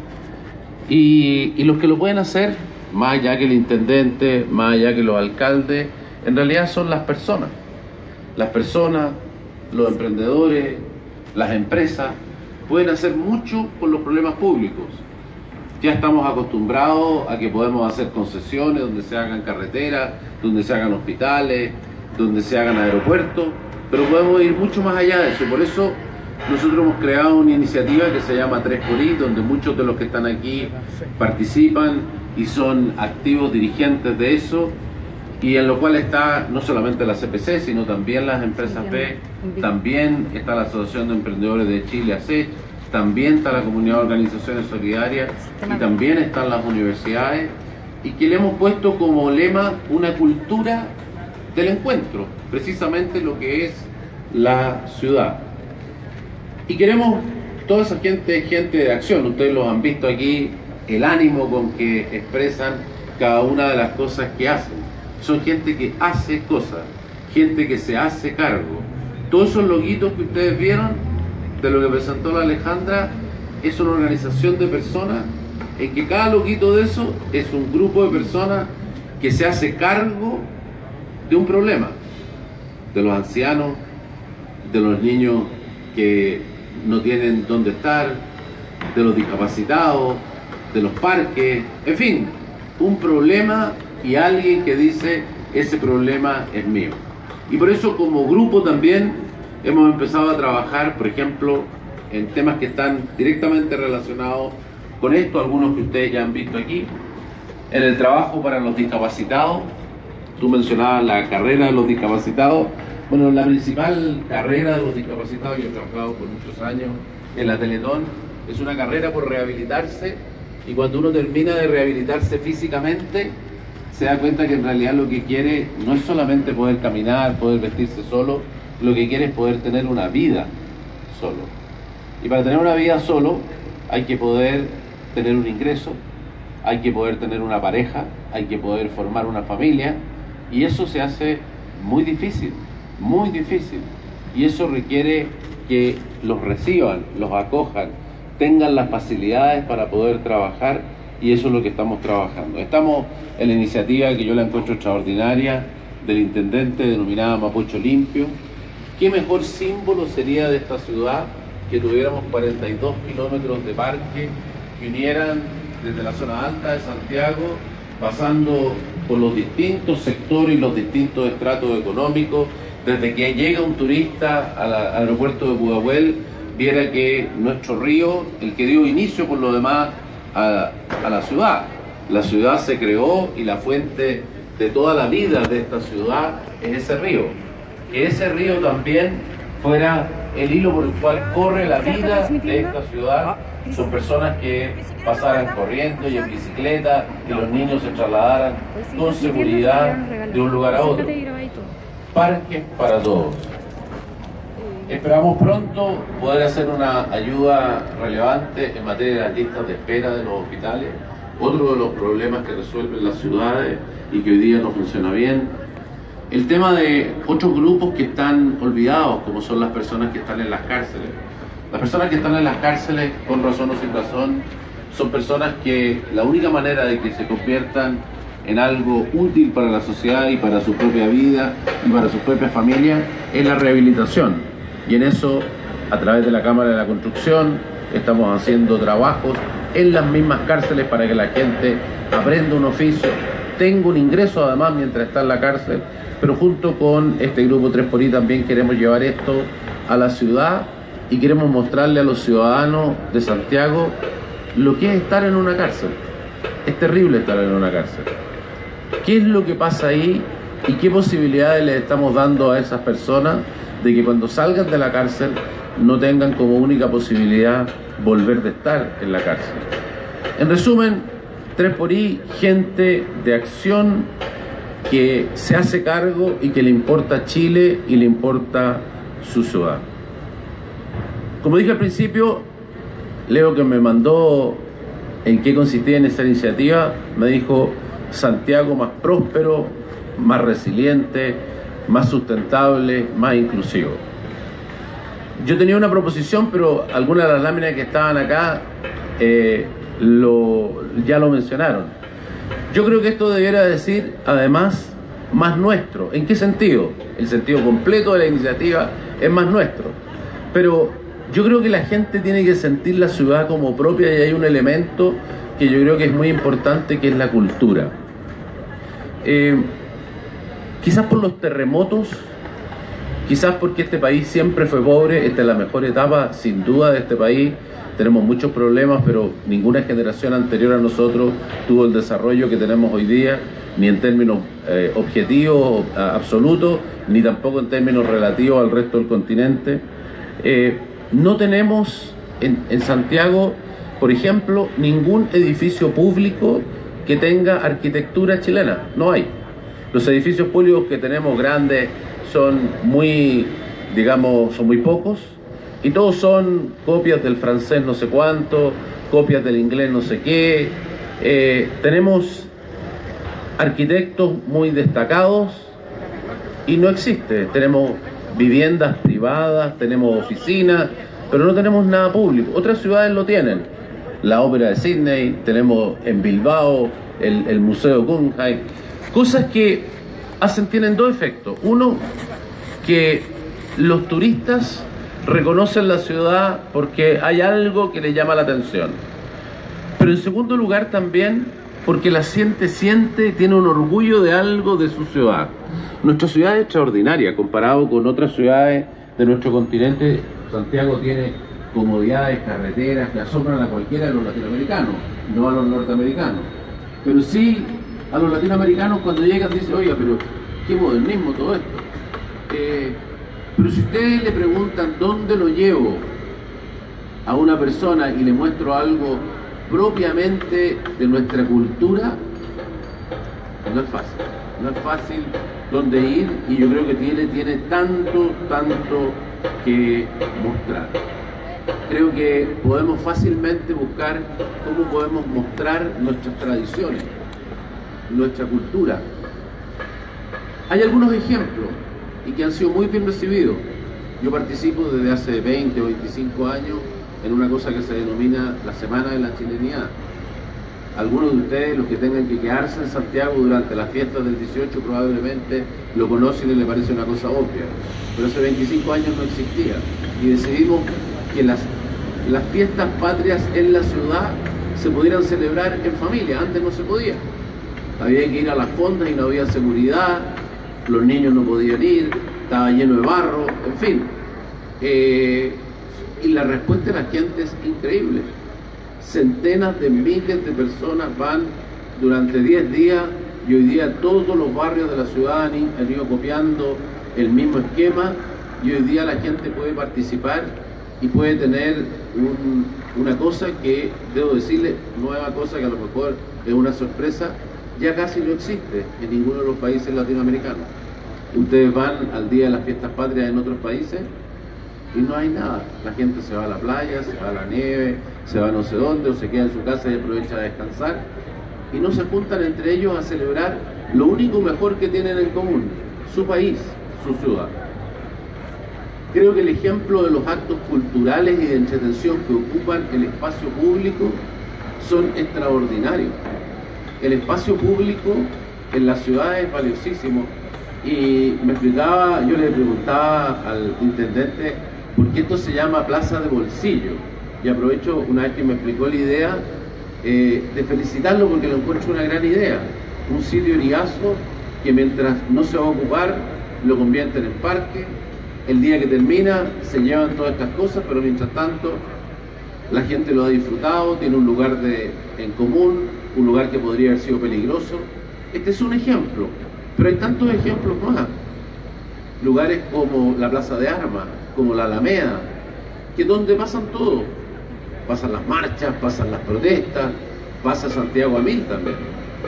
Y los que lo pueden hacer, más allá que el intendente, más allá que los alcaldes, en realidad son las personas. Las personas, los emprendedores, las empresas, pueden hacer mucho por los problemas públicos. Ya estamos acostumbrados a que podemos hacer concesiones donde se hagan carreteras, donde se hagan hospitales, donde se hagan aeropuertos, pero podemos ir mucho más allá de eso. Por eso nosotros hemos creado una iniciativa que se llama 3xI, donde muchos de los que están aquí participan y son activos dirigentes de eso, y en lo cual está no solamente la CPC, sino también las empresas B, también está la Asociación de Emprendedores de Chile, ASECH, también está la Comunidad de Organizaciones Solidarias y también están las universidades, y que le hemos puesto como lema una cultura del encuentro, precisamente lo que es la ciudad. Y queremos toda esa gente de acción. Ustedes los han visto aquí, el ánimo con que expresan cada una de las cosas que hacen. Son gente que hace cosas, gente que se hace cargo. Todos esos loguitos que ustedes vieron de lo que presentó la Alejandra es una organización de personas en que cada loguito de eso es un grupo de personas que se hace cargo de un problema, de los ancianos, de los niños que no tienen dónde estar, de los discapacitados, de los parques, en fin, un problema y alguien que dice ese problema es mío. Y por eso como grupo también hemos empezado a trabajar, por ejemplo, en temas que están directamente relacionados con esto, algunos que ustedes ya han visto aquí, en el trabajo para los discapacitados. Tú mencionabas la carrera de los discapacitados. Bueno, la principal carrera de los discapacitados, yo he trabajado por muchos años en la Teletón, es una carrera por rehabilitarse, y cuando uno termina de rehabilitarse físicamente, se da cuenta que en realidad lo que quiere no es solamente poder caminar, poder vestirse solo, lo que quiere es poder tener una vida solo. Y para tener una vida solo hay que poder tener un ingreso, hay que poder tener una pareja, hay que poder formar una familia, y eso se hace muy difícil, y eso requiere que los reciban, los acojan, tengan las facilidades para poder trabajar, y eso es lo que estamos trabajando. Estamos en la iniciativa que yo la encuentro extraordinaria del intendente denominada Mapocho Limpio. ¿Qué mejor símbolo sería de esta ciudad que tuviéramos 42 kilómetros de parque que unieran desde la zona alta de Santiago, pasando por los distintos sectores y los distintos estratos económicos, desde que llega un turista al aeropuerto de Pudahuel, viera que nuestro río, el que dio inicio por lo demás a la ciudad. La ciudad se creó y la fuente de toda la vida de esta ciudad es ese río. Que ese río también fuera el hilo por el cual corre la vida de esta ciudad. Son personas que pasaran corriendo y en bicicleta, que los niños se trasladaran con seguridad de un lugar a otro. Parques para todos. Esperamos pronto poder hacer una ayuda relevante en materia de las listas de espera de los hospitales, otro de los problemas que resuelven las ciudades y que hoy día no funciona bien. El tema de otros grupos que están olvidados, como son las personas que están en las cárceles. Las personas que están en las cárceles, con razón o sin razón, son personas que la única manera de que se conviertan en algo útil para la sociedad y para su propia vida y para sus propias familias es la rehabilitación. Y en eso, a través de la Cámara de la Construcción, estamos haciendo trabajos en las mismas cárceles para que la gente aprenda un oficio, obtenga un ingreso además mientras está en la cárcel, pero junto con este grupo 3xI también queremos llevar esto a la ciudad y queremos mostrarle a los ciudadanos de Santiago lo que es estar en una cárcel. Es terrible estar en una cárcel. ¿Qué es lo que pasa ahí y qué posibilidades les estamos dando a esas personas de que cuando salgan de la cárcel no tengan como única posibilidad volver de estar en la cárcel? En resumen, 3xI, gente de acción que se hace cargo y que le importa Chile y le importa su ciudad. Como dije al principio, Leo, que me mandó en qué consistía en esta iniciativa, me dijo: Santiago más próspero, más resiliente, más sustentable, más inclusivo. Yo tenía una proposición, pero algunas de las láminas que estaban acá ya lo mencionaron. Yo creo que esto debiera decir, además, más nuestro. ¿En qué sentido? El sentido completo de la iniciativa es más nuestro. Pero yo creo que la gente tiene que sentir la ciudad como propia, y hay un elemento que yo creo que es muy importante, que es la cultura. Quizás por los terremotos, quizás porque este país siempre fue pobre. Esta es la mejor etapa sin duda de este país. Tenemos muchos problemas, pero ninguna generación anterior a nosotros tuvo el desarrollo que tenemos hoy día, ni en términos objetivos absolutos, ni tampoco en términos relativos al resto del continente. No tenemos en Santiago, por ejemplo, ningún edificio público que tenga arquitectura chilena. No hay. Los edificios públicos que tenemos grandes son muy pocos, y todos son copias del francés no sé cuánto, copias del inglés no sé qué. Tenemos arquitectos muy destacados y no existe. Tenemos viviendas privadas, tenemos oficinas, pero no tenemos nada público. Otras ciudades lo tienen. La Ópera de Sydney, tenemos en Bilbao el Museo Guggenheim. Cosas que tienen dos efectos. Uno, que los turistas reconocen la ciudad porque hay algo que les llama la atención. Pero en segundo lugar también porque la gente tiene un orgullo de algo de su ciudad. Nuestra ciudad es extraordinaria comparado con otras ciudades de nuestro continente. Santiago tiene comodidades, carreteras que asombran a cualquiera de los latinoamericanos, no a los norteamericanos. Pero sí a los latinoamericanos, cuando llegan dicen: oiga, pero qué modernismo todo esto. Pero si ustedes le preguntan dónde lo llevo a una persona y le muestro algo propiamente de nuestra cultura, no es fácil. No es fácil dónde ir, y yo creo que tiene tanto que mostrar. Creo que podemos fácilmente buscar cómo podemos mostrar nuestras tradiciones, nuestra cultura. Hay algunos ejemplos y que han sido muy bien recibidos. Yo participo desde hace 20 o 25 años en una cosa que se denomina la Semana de la Chilenidad. Algunos de ustedes, los que tengan que quedarse en Santiago durante las fiestas del 18, probablemente lo conocen y les parece una cosa obvia. Pero hace 25 años no existía. Y decidimos que las fiestas patrias en la ciudad se pudieran celebrar en familia. Antes no se podía. Había que ir a las fondas y no había seguridad. Los niños no podían ir. Estaba lleno de barro. En fin. Y la respuesta de la gente es increíble. Centenas de miles de personas van durante 10 días, y hoy día todos los barrios de la ciudad han ido copiando el mismo esquema, y hoy día la gente puede participar y puede tener una cosa que, debo decirle, nueva cosa, que a lo mejor es una sorpresa, ya casi no existe en ninguno de los países latinoamericanos. Ustedes van al día de las fiestas patrias en otros países y no hay nada. La gente se va a la playa, se va a la nieve, se va a no sé dónde, o se queda en su casa y aprovecha a descansar, y no se juntan entre ellos a celebrar lo único mejor que tienen en común: su país, su ciudad. Creo que el ejemplo de los actos culturales y de entretención que ocupan el espacio público son extraordinarios. El espacio público en la ciudad es valiosísimo, y yo le preguntaba al intendente por qué esto se llama Plaza de Bolsillo, y aprovecho, una vez que me explicó la idea, de felicitarlo porque lo encuentro una gran idea. un sitio eriazo que mientras no se va a ocupar, lo convierten en parque. El día que termina, se llevan todas estas cosas, pero mientras tanto, la gente lo ha disfrutado, tiene un lugar en común, un lugar que podría haber sido peligroso. Este es un ejemplo, pero hay tantos ejemplos más. Lugares como la Plaza de Armas, como la Alameda, que es donde pasan todo. Pasan las marchas, pasan las protestas, pasa Santiago a 1000 también.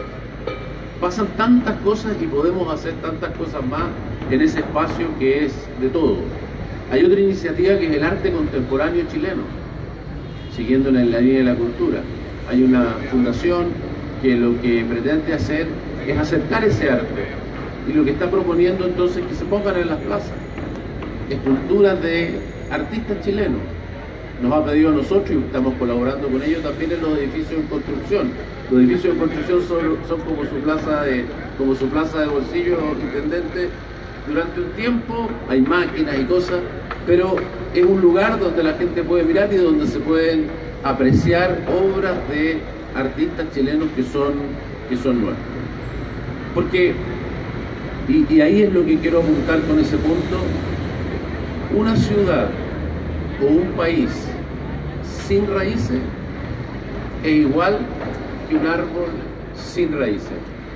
Pasan tantas cosas y podemos hacer tantas cosas más en ese espacio que es de todo. Hay otra iniciativa que es el arte contemporáneo chileno, siguiendo en la línea de la cultura. Hay una fundación que lo que pretende hacer es acercar ese arte, y lo que está proponiendo entonces es que se pongan en las plazas esculturas de artistas chilenos. Nos ha pedido a nosotros y estamos colaborando con ellos también en los edificios en construcción. Los edificios en construcción son como su plaza de bolsillo, intendente. Durante un tiempo hay máquinas y cosas, pero es un lugar donde la gente puede mirar y donde se pueden apreciar obras de artistas chilenos que son nuestros. Porque, y ahí es lo que quiero apuntar con ese punto, una ciudad o un país sin raíces es igual que un árbol sin raíces.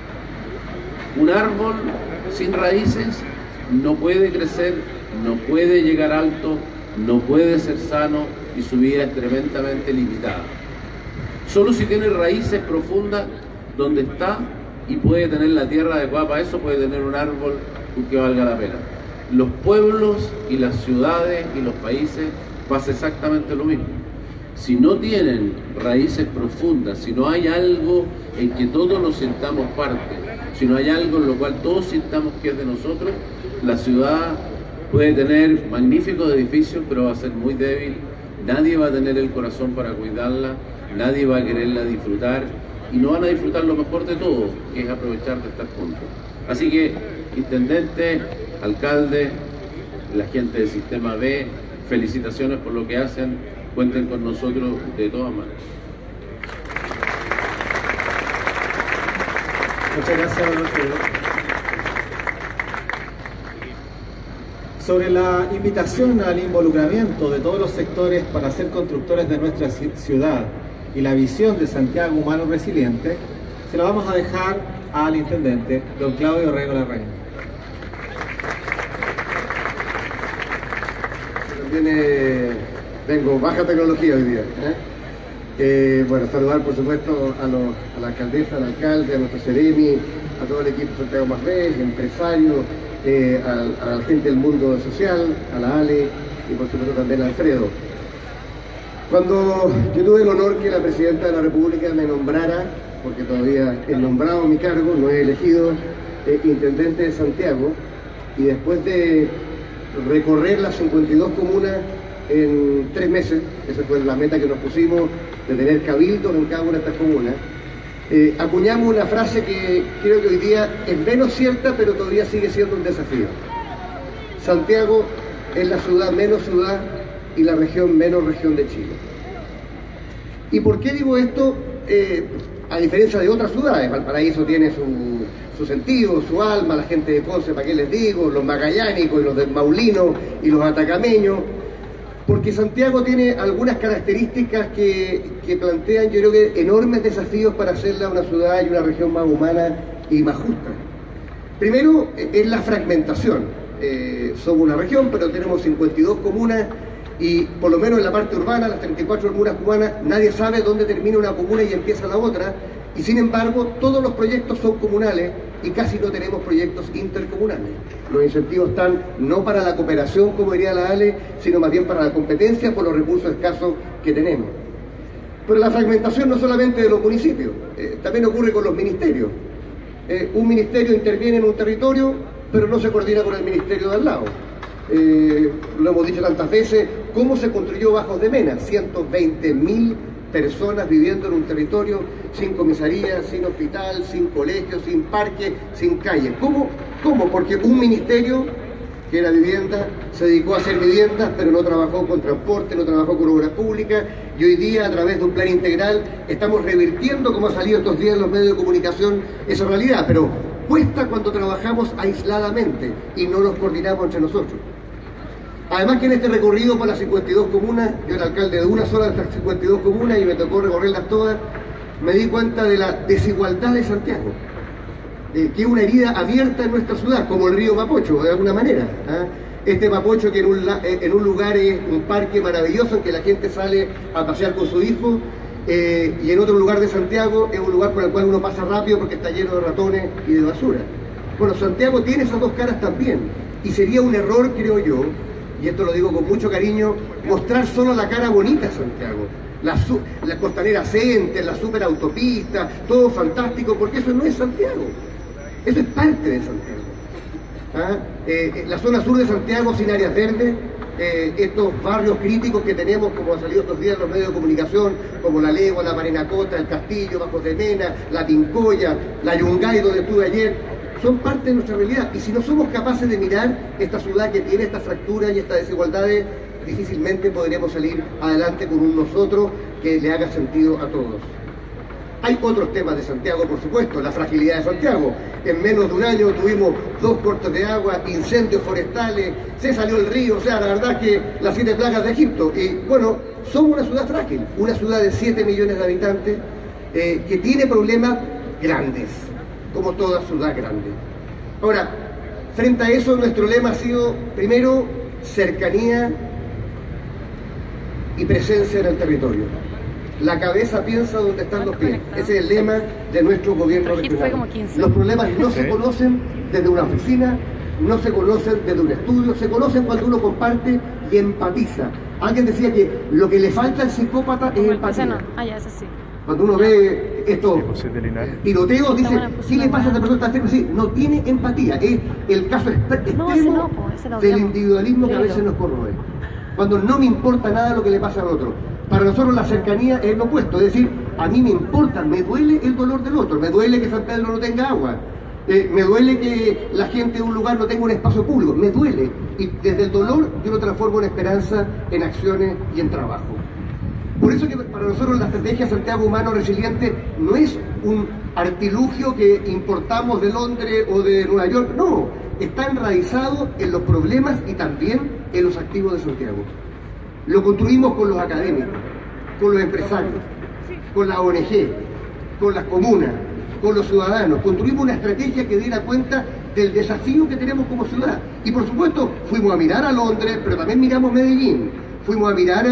Un árbol sin raíces no puede crecer, no puede llegar alto, no puede ser sano y su vida es tremendamente limitada. Solo si tiene raíces profundas donde está y puede tener la tierra adecuada para eso, puede tener un árbol que valga la pena. Los pueblos y las ciudades y los países pasa exactamente lo mismo. Si no tienen raíces profundas, si no hay algo en que todos nos sintamos parte, si no hay algo en lo cual todos sintamos que es de nosotros, la ciudad puede tener magníficos edificios, pero va a ser muy débil. Nadie va a tener el corazón para cuidarla, nadie va a quererla disfrutar y no van a disfrutar lo mejor de todo, que es aprovechar de estar juntos. Así que, intendente, alcalde, la gente del Sistema B, felicitaciones por lo que hacen, cuenten con nosotros de todas maneras. Muchas gracias, don Alfredo. Sobre la invitación al involucramiento de todos los sectores para ser constructores de nuestra ciudad y la visión de Santiago Humano Resiliente, se la vamos a dejar al intendente, don Claudio Rego Larraín. Vengo baja tecnología hoy día. Bueno, saludar por supuesto a la alcaldesa, al alcalde, a nuestro Ceremi, a todo el equipo de Santiago Más B, empresarios, a la gente del mundo social, a la Ale y por supuesto también a Alfredo. Cuando yo tuve el honor que la Presidenta de la República me nombrara, porque todavía he nombrado mi cargo, no he elegido intendente de Santiago, y después de recorrer las 52 comunas en 3 meses, esa fue la meta que nos pusimos, de tener cabildos en cada una de estas comunas, acuñamos una frase que creo que hoy día es menos cierta, pero todavía sigue siendo un desafío. Santiago es la ciudad menos ciudad y la región menos región de Chile. ¿Y por qué digo esto? A diferencia de otras ciudades, Valparaíso tiene su sentido, su alma, la gente de Conce, ¿para qué les digo? Los magallánicos y los del Maulino y los atacameños, porque Santiago tiene algunas características que plantean, yo creo que enormes desafíos para hacerla una ciudad y una región más humana y más justa. Primero es la fragmentación. Somos una región, pero tenemos 52 comunas y por lo menos en la parte urbana, las 34 comunas cubanas, nadie sabe dónde termina una comuna y empieza la otra, y sin embargo todos los proyectos son comunales y casi no tenemos proyectos intercomunales. Los incentivos están no para la cooperación, como diría la Ale, sino más bien para la competencia por los recursos escasos que tenemos. Pero la fragmentación no solamente de los municipios, también ocurre con los ministerios. Un ministerio interviene en un territorio, pero no se coordina con el ministerio de al lado. Lo hemos dicho tantas veces, ¿cómo se construyó Bajos de Mena? 120.000 personas viviendo en un territorio sin comisaría, sin hospital, sin colegio, sin parque, sin calle. ¿Cómo? Porque un ministerio que era vivienda, se dedicó a hacer viviendas, pero no trabajó con transporte, no trabajó con obras públicas, y hoy día, a través de un plan integral, estamos revirtiendo, como ha salido estos días en los medios de comunicación, esa realidad, pero cuesta cuando trabajamos aisladamente y no nos coordinamos entre nosotros. Además que en este recorrido por las 52 comunas, yo era alcalde de una sola de estas 52 comunas y me tocó recorrerlas todas, me di cuenta de la desigualdad de Santiago, que es una herida abierta en nuestra ciudad, como el río Mapocho, de alguna manera. Este Mapocho que en un lugar es un parque maravilloso en que la gente sale a pasear con su hijo, y en otro lugar de Santiago es un lugar por el cual uno pasa rápido porque está lleno de ratones y de basura. Bueno, Santiago tiene esas dos caras también, y sería un error, creo yo, y esto lo digo con mucho cariño, mostrar solo la cara bonita de Santiago. La costanera Center, la superautopista, todo fantástico, porque eso no es Santiago. Eso es parte de Santiago. La zona sur de Santiago sin áreas verdes, estos barrios críticos que tenemos, como ha salido estos días en los medios de comunicación, como La Legua, la Parinacota, el Castillo, Bajos de Mena, la Pincoya, la Yungay, donde estuve ayer, son parte de nuestra realidad. Y si no somos capaces de mirar esta ciudad que tiene estas fracturas y estas desigualdades, difícilmente podremos salir adelante con un nosotros que le haga sentido a todos. Hay otros temas de Santiago, por supuesto, la fragilidad de Santiago. En menos de un año tuvimos 2 cortes de agua, incendios forestales, se salió el río, o sea, la verdad que las 7 plagas de Egipto. Y bueno, somos una ciudad frágil, una ciudad de 7 millones de habitantes que tiene problemas grandes, como toda ciudad grande. Ahora, frente a eso, nuestro lema ha sido, primero, cercanía y presencia en el territorio. La cabeza piensa donde están los pies. Ese es el lema de nuestro gobierno regional. Los problemas no se conocen desde una oficina, no se conocen desde un estudio, se conocen cuando uno comparte y empatiza. Alguien decía que lo que le falta al psicópata es empatía. Cuando uno ve estos tiroteos, dice, ¿qué le pasa a esta persona que está enferma? Sí, no tiene empatía. Es el caso extremo del individualismo que a veces nos corroe. Cuando no me importa nada lo que le pasa al otro. Para nosotros la cercanía es lo opuesto, es decir, a mí me importa, me duele el dolor del otro, me duele que San Pedro no tenga agua, me duele que la gente de un lugar no tenga un espacio público, me duele, y desde el dolor yo lo transformo en esperanza, en acciones y en trabajo. Por eso que para nosotros la estrategia Santiago Humano Resiliente no es un artilugio que importamos de Londres o de Nueva York, no, está enraizado en los problemas y también en los activos de Santiago. Lo construimos con los académicos, con los empresarios, con la ONG, con las comunas, con los ciudadanos. Construimos una estrategia que diera cuenta del desafío que tenemos como ciudad. Y por supuesto, fuimos a mirar a Londres, pero también miramos Medellín. Fuimos a mirar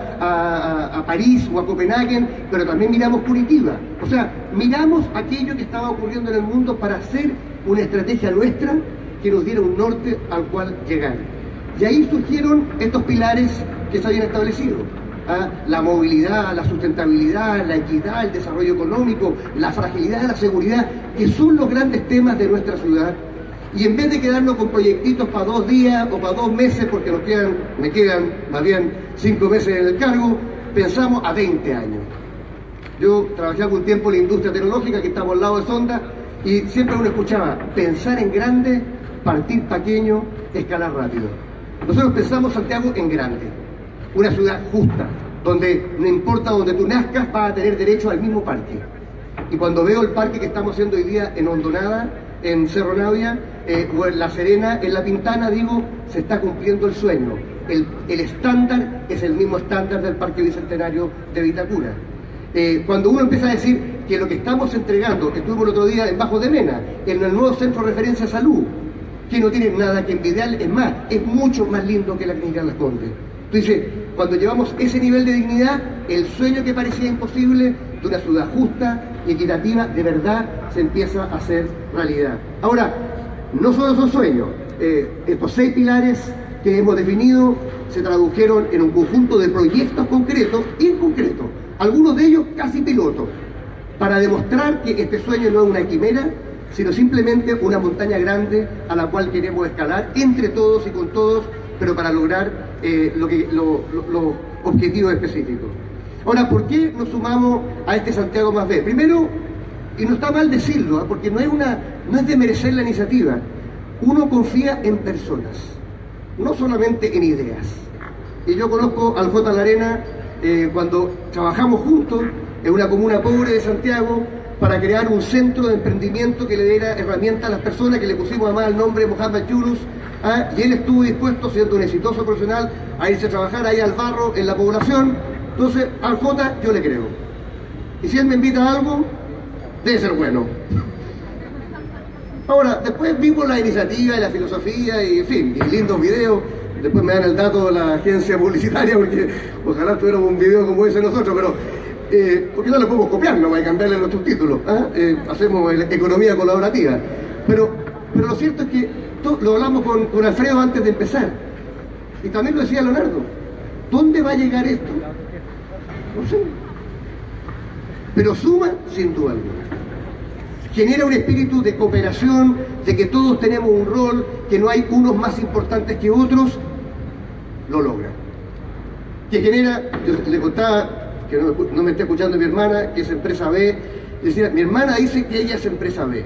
a París o a Copenhague, pero también miramos Curitiba. O sea, miramos aquello que estaba ocurriendo en el mundo para hacer una estrategia nuestra que nos diera un norte al cual llegar. Y ahí surgieron estos pilares que se habían establecido. La movilidad, la sustentabilidad, la equidad, el desarrollo económico, la fragilidad, la seguridad, que son los grandes temas de nuestra ciudad. Y en vez de quedarnos con proyectitos para 2 días o para 2 meses, porque me quedan más bien 5 meses en el cargo, pensamos a 20 años. Yo trabajé algún tiempo en la industria tecnológica, que estamos al lado de Sonda, y siempre uno escuchaba pensar en grande, partir pequeño, escalar rápido. Nosotros pensamos Santiago en grande, una ciudad justa, donde no importa donde tú nazcas, vas a tener derecho al mismo parque. Y cuando veo el parque que estamos haciendo hoy día en Hondonada, en Cerro Navia, o en La Serena, en La Pintana, digo, se está cumpliendo el sueño. El estándar es el mismo estándar del Parque Bicentenario de Vitacura. Cuando uno empieza a decir que lo que estamos entregando, que estuvimos el otro día en Bajos de Mena, en el nuevo centro de referencia de salud, que no tiene nada que envidiar, es más, es mucho más lindo que la Clínica Las Condes. Entonces, cuando llevamos ese nivel de dignidad, el sueño que parecía imposible de una ciudad justa y equitativa, de verdad se empieza a hacer realidad. Ahora, no solo son sueños, estos 6 pilares que hemos definido se tradujeron en un conjunto de proyectos concretos, bien concretos, algunos de ellos casi pilotos, para demostrar que este sueño no es una quimera, sino simplemente una montaña grande a la cual queremos escalar entre todos y con todos, pero para lograr los objetivos específicos. Ahora, ¿por qué nos sumamos a este Santiago Más B? Primero, y no está mal decirlo, porque no es de merecer la iniciativa, uno confía en personas. no solamente en ideas. Y yo conozco al J. Larena cuando trabajamos juntos en una comuna pobre de Santiago para crear un centro de emprendimiento que le diera herramientas a las personas, que le pusimos además el nombre Mohamed Yunus, y él estuvo dispuesto, siendo un exitoso profesional, a irse a trabajar ahí al barro, en la población. Entonces, al J yo le creo. Y si él me invita a algo, debe ser bueno. Ahora, después vimos la iniciativa y la filosofía y, en fin, y lindos videos. Después me dan el dato de la agencia publicitaria, porque ojalá tuviéramos un video como ese nosotros, pero porque no lo podemos copiar, no va a cambiarle nuestros títulos. Hacemos economía colaborativa. Pero lo cierto es que lo hablamos con Alfredo antes de empezar. Y también lo decía Leonardo. ¿Dónde va a llegar esto? No sé. Pero suma sin duda alguna. Genera un espíritu de cooperación, de que todos tenemos un rol, que no hay unos más importantes que otros, lo logra. Que genera, yo le contaba, que no me está escuchando mi hermana, que es empresa B, decía, mi hermana dice que ella es empresa B.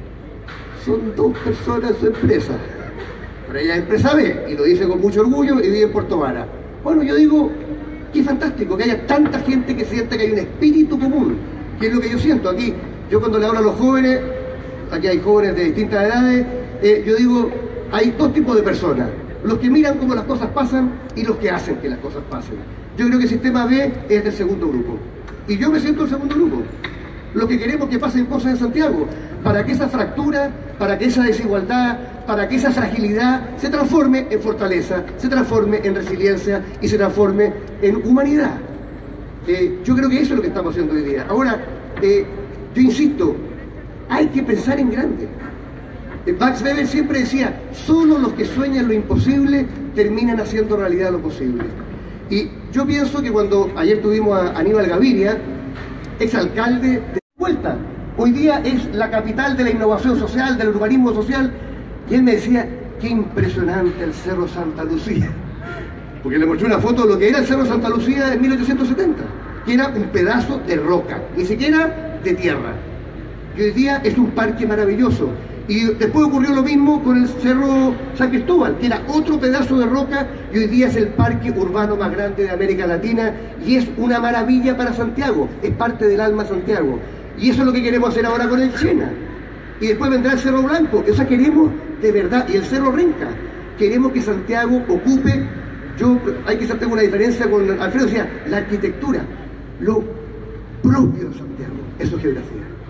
Son 2 personas en su empresa, pero ella es empresa B, y lo dice con mucho orgullo, y vive en Puerto Vara. Bueno, yo digo, qué fantástico que haya tanta gente que sienta que hay un espíritu común, que es lo que yo siento aquí. Yo cuando le hablo a los jóvenes, aquí hay jóvenes de distintas edades, yo digo, hay 2 tipos de personas, los que miran cómo las cosas pasan y los que hacen que las cosas pasen. Yo creo que el sistema B es del segundo grupo, y yo me siento el segundo grupo. Los que queremos que pasen cosas en Santiago, para que esa fractura, para que esa desigualdad, para que esa fragilidad se transforme en fortaleza, se transforme en resiliencia y se transforme en humanidad. Yo creo que eso es lo que estamos haciendo hoy día. Ahora, yo insisto, hay que pensar en grande. Max Weber siempre decía, solo los que sueñan lo imposible terminan haciendo realidad lo posible. Y yo pienso que cuando ayer tuvimos a Aníbal Gaviria, exalcalde de Vuelta, hoy día es la capital de la innovación social, del urbanismo social, y él me decía, qué impresionante el Cerro Santa Lucía, porque le mostré una foto de lo que era el Cerro Santa Lucía en 1870, que era un pedazo de roca, ni siquiera de tierra, y hoy día es un parque maravilloso. Y después ocurrió lo mismo con el Cerro San Cristóbal, que era otro pedazo de roca, y hoy día es el parque urbano más grande de América Latina, y es una maravilla para Santiago, es parte del alma de Santiago. Y eso es lo que queremos hacer ahora con el Chena. Y después vendrá el Cerro Blanco, o sea, queremos de verdad, y el Cerro Renca, queremos que Santiago ocupe, hay que hacer una diferencia con Alfredo, decía, la arquitectura, lo propio de Santiago, eso es geografía.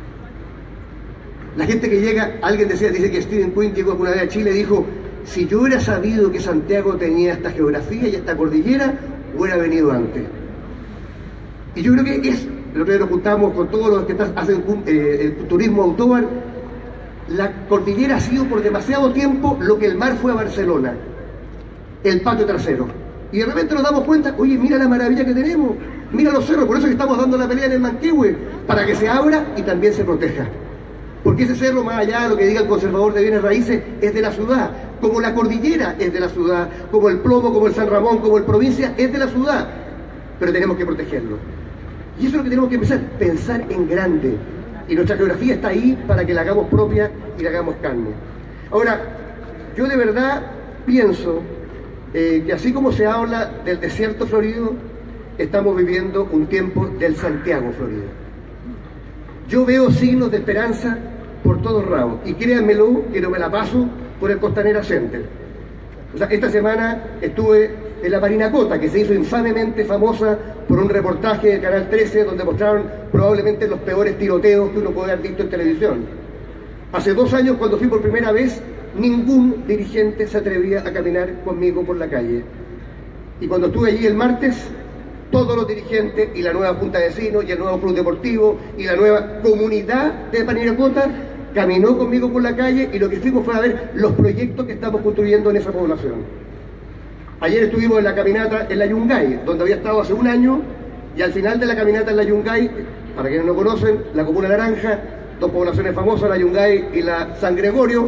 La gente que llega, alguien dice que Stephen Quinn llegó alguna vez a Chile y dijo, si yo hubiera sabido que Santiago tenía esta geografía y esta cordillera, hubiera venido antes. Y yo creo que es, lo que nos juntamos con todos los que hacen el turismo autóbar, la cordillera ha sido por demasiado tiempo lo que el mar fue a Barcelona, el patio trasero. Y de repente nos damos cuenta, oye, mira la maravilla que tenemos, mira los cerros, por eso que estamos dando la pelea en el Manquehue, para que se abra y también se proteja. Porque ese cerro, más allá de lo que diga el conservador de bienes raíces, es de la ciudad, como la cordillera es de la ciudad, como el Plomo, como el San Ramón, como el Provincia, es de la ciudad, pero tenemos que protegerlo. Y eso es lo que tenemos que empezar, pensar en grande, y nuestra geografía está ahí para que la hagamos propia y la hagamos carne. Ahora, yo de verdad pienso que así como se habla del desierto florido, estamos viviendo un tiempo del Santiago florido. Yo veo signos de esperanza por todos lados, y créanmelo que no me la paso por el Costanera Center. O sea, esta semana estuve en la Parinacota, que se hizo infamemente famosa por un reportaje de Canal 13 donde mostraron probablemente los peores tiroteos que uno puede haber visto en televisión. Hace 2 años, cuando fui por primera vez, ningún dirigente se atrevía a caminar conmigo por la calle. Y cuando estuve allí el martes, todos los dirigentes y la nueva Junta de Vecinos y el nuevo Club Deportivo y la nueva comunidad de Parinacota caminó conmigo por la calle, y lo que fuimos fue a ver los proyectos que estamos construyendo en esa población. Ayer estuvimos en la caminata en la Yungay, donde había estado hace 1 año, y al final de la caminata en la Yungay, para quienes no conocen, la Comuna Naranja, 2 poblaciones famosas, la Yungay y la San Gregorio,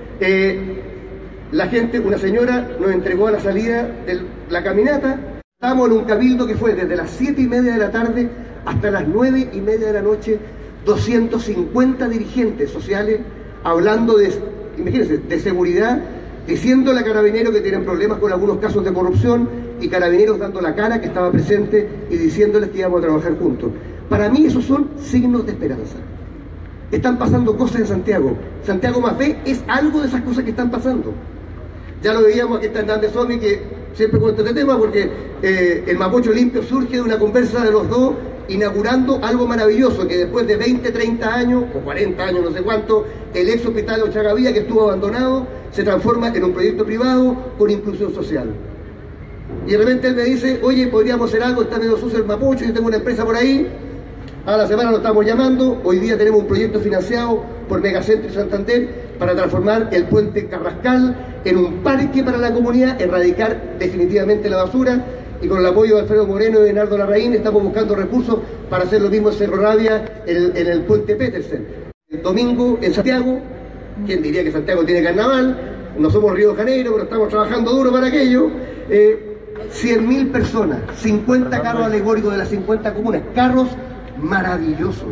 la gente, una señora, nos entregó a la salida de la caminata. Estábamos en un cabildo que fue desde las 7:30 de la tarde hasta las 9:30 de la noche, 250 dirigentes sociales hablando de, imagínense, de seguridad, diciéndole a Carabineros que tienen problemas con algunos casos de corrupción y Carabineros dando la cara, que estaba presente, y diciéndoles que íbamos a trabajar juntos. Para mí esos son signos de esperanza. Están pasando cosas en Santiago. Santiago más B es algo de esas cosas que están pasando. Ya lo veíamos aquí, está Hernández Somi, que siempre cuento este tema porque el Mapocho Limpio surge de una conversa de los dos, inaugurando algo maravilloso, que después de 20, 30 años, o 40 años, no sé cuánto, el ex hospital de Ochagavía, que estuvo abandonado, se transforma en un proyecto privado con inclusión social. Y de repente él me dice, oye, podríamos hacer algo, está medio sucio el Mapocho, yo tengo una empresa por ahí, a la semana lo estamos llamando, hoy día tenemos un proyecto financiado por Megacentro y Santander para transformar el puente Carrascal en un parque para la comunidad, erradicar definitivamente la basura, y con el apoyo de Alfredo Moreno y de Bernardo Larraín estamos buscando recursos para hacer lo mismo en Cerro Rabia, en el puente Petersen. El domingo en Santiago, ¿quién diría que Santiago tiene carnaval? No somos Río de Janeiro, pero estamos trabajando duro para aquello. 100.000 personas, 50 carros alegóricos de las 50 comunas, carros maravillosos.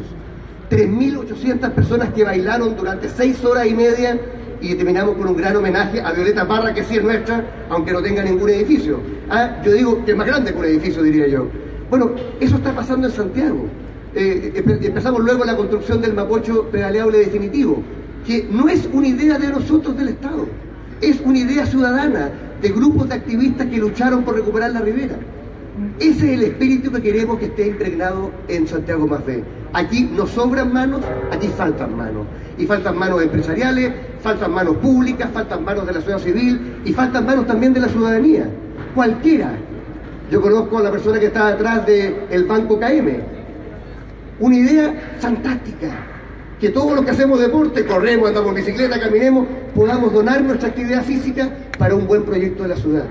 3.800 personas que bailaron durante 6 horas y media, y terminamos con un gran homenaje a Violeta Parra, que sí es nuestra, aunque no tenga ningún edificio. Yo digo que es más grande que un edificio, diría yo. Bueno, eso está pasando en Santiago. Empezamos luego la construcción del Mapocho pedaleable definitivo, que no es una idea de nosotros del Estado, es una idea ciudadana de grupos de activistas que lucharon por recuperar la ribera. Ese es el espíritu que queremos que esté impregnado en Santiago más B. Aquí no sobran manos, aquí faltan manos. Y faltan manos empresariales, faltan manos públicas, faltan manos de la sociedad civil y faltan manos también de la ciudadanía. Cualquiera. Yo conozco a la persona que está detrás del Banco KM. Una idea fantástica. Que todos los que hacemos deporte, corremos, andamos en bicicleta, caminemos, podamos donar nuestra actividad física para un buen proyecto de la ciudad.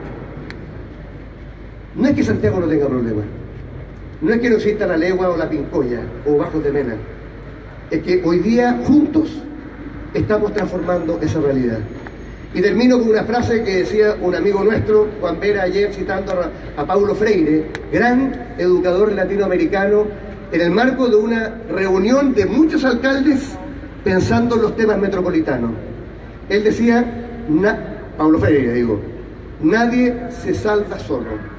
No es que Santiago no tenga problemas, no es que no exista la Legua o la Pincoya o Bajos de Mena, es que hoy día juntos estamos transformando esa realidad. Y termino con una frase que decía un amigo nuestro, Juan Vera, ayer citando a Paulo Freire, gran educador latinoamericano, en el marco de una reunión de muchos alcaldes pensando en los temas metropolitanos. Él decía, Paulo Freire digo, nadie se salva solo.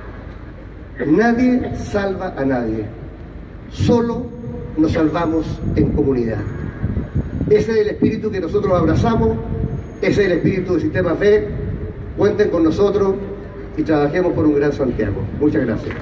Nadie salva a nadie, solo nos salvamos en comunidad. Ese es el espíritu que nosotros abrazamos, ese es el espíritu del Sistema B. Cuenten con nosotros y trabajemos por un gran Santiago. Muchas gracias.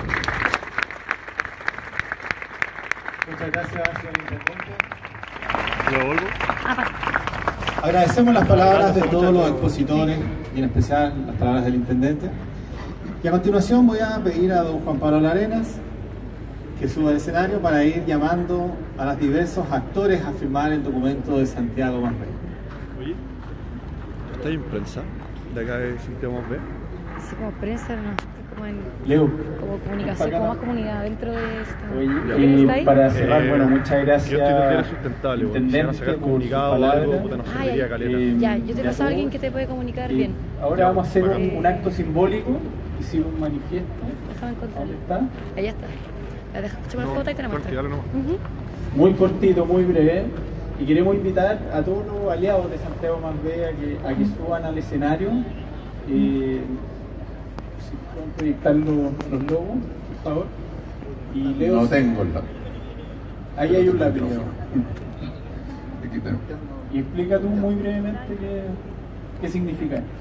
Muchas gracias, señor intendente. Agradecemos las palabras de todos los expositores y en especial las palabras del intendente. Y a continuación voy a pedir a don Juan Pablo Larenas que suba al escenario para ir llamando a los diversos actores a firmar el documento de Santiago más B. Oye, ¿estáis en prensa de acá de Santiago más B? Sí, como prensa, no, como en... Leo. Como comunicación, como más comunidad dentro de esto. Oye, para cerrar, bueno, muchas gracias. Yo estoy tendero sustentable, bueno, si van a sacar comunicado o algo, puta, nos serviría caleta. Ya, yo te paso a alguien que te puede comunicar bien. Ahora vamos a hacer un acto simbólico, hicimos un manifiesto. Déjame encontrarlo. ¿Dónde está? Allá está. La dejas escuchar la foto y te la muestro. Muy cortito, muy breve. Y queremos invitar a todos los aliados de Santiago más B a que suban al escenario. Si pueden proyectar los logos, por favor. Y Leo, no tengo el lápiz. Ahí hay un lápiz. Aquí tengo. Y explica tú muy brevemente qué significa esto.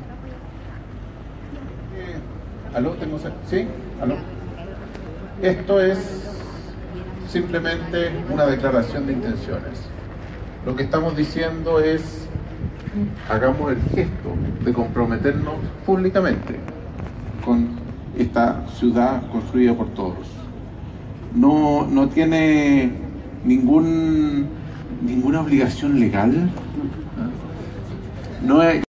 ¿Aló? ¿Sí? ¿Aló? Esto es simplemente una declaración de intenciones. Lo que estamos diciendo es, hagamos el gesto de comprometernos públicamente con esta ciudad construida por todos. No tiene ninguna obligación legal. No es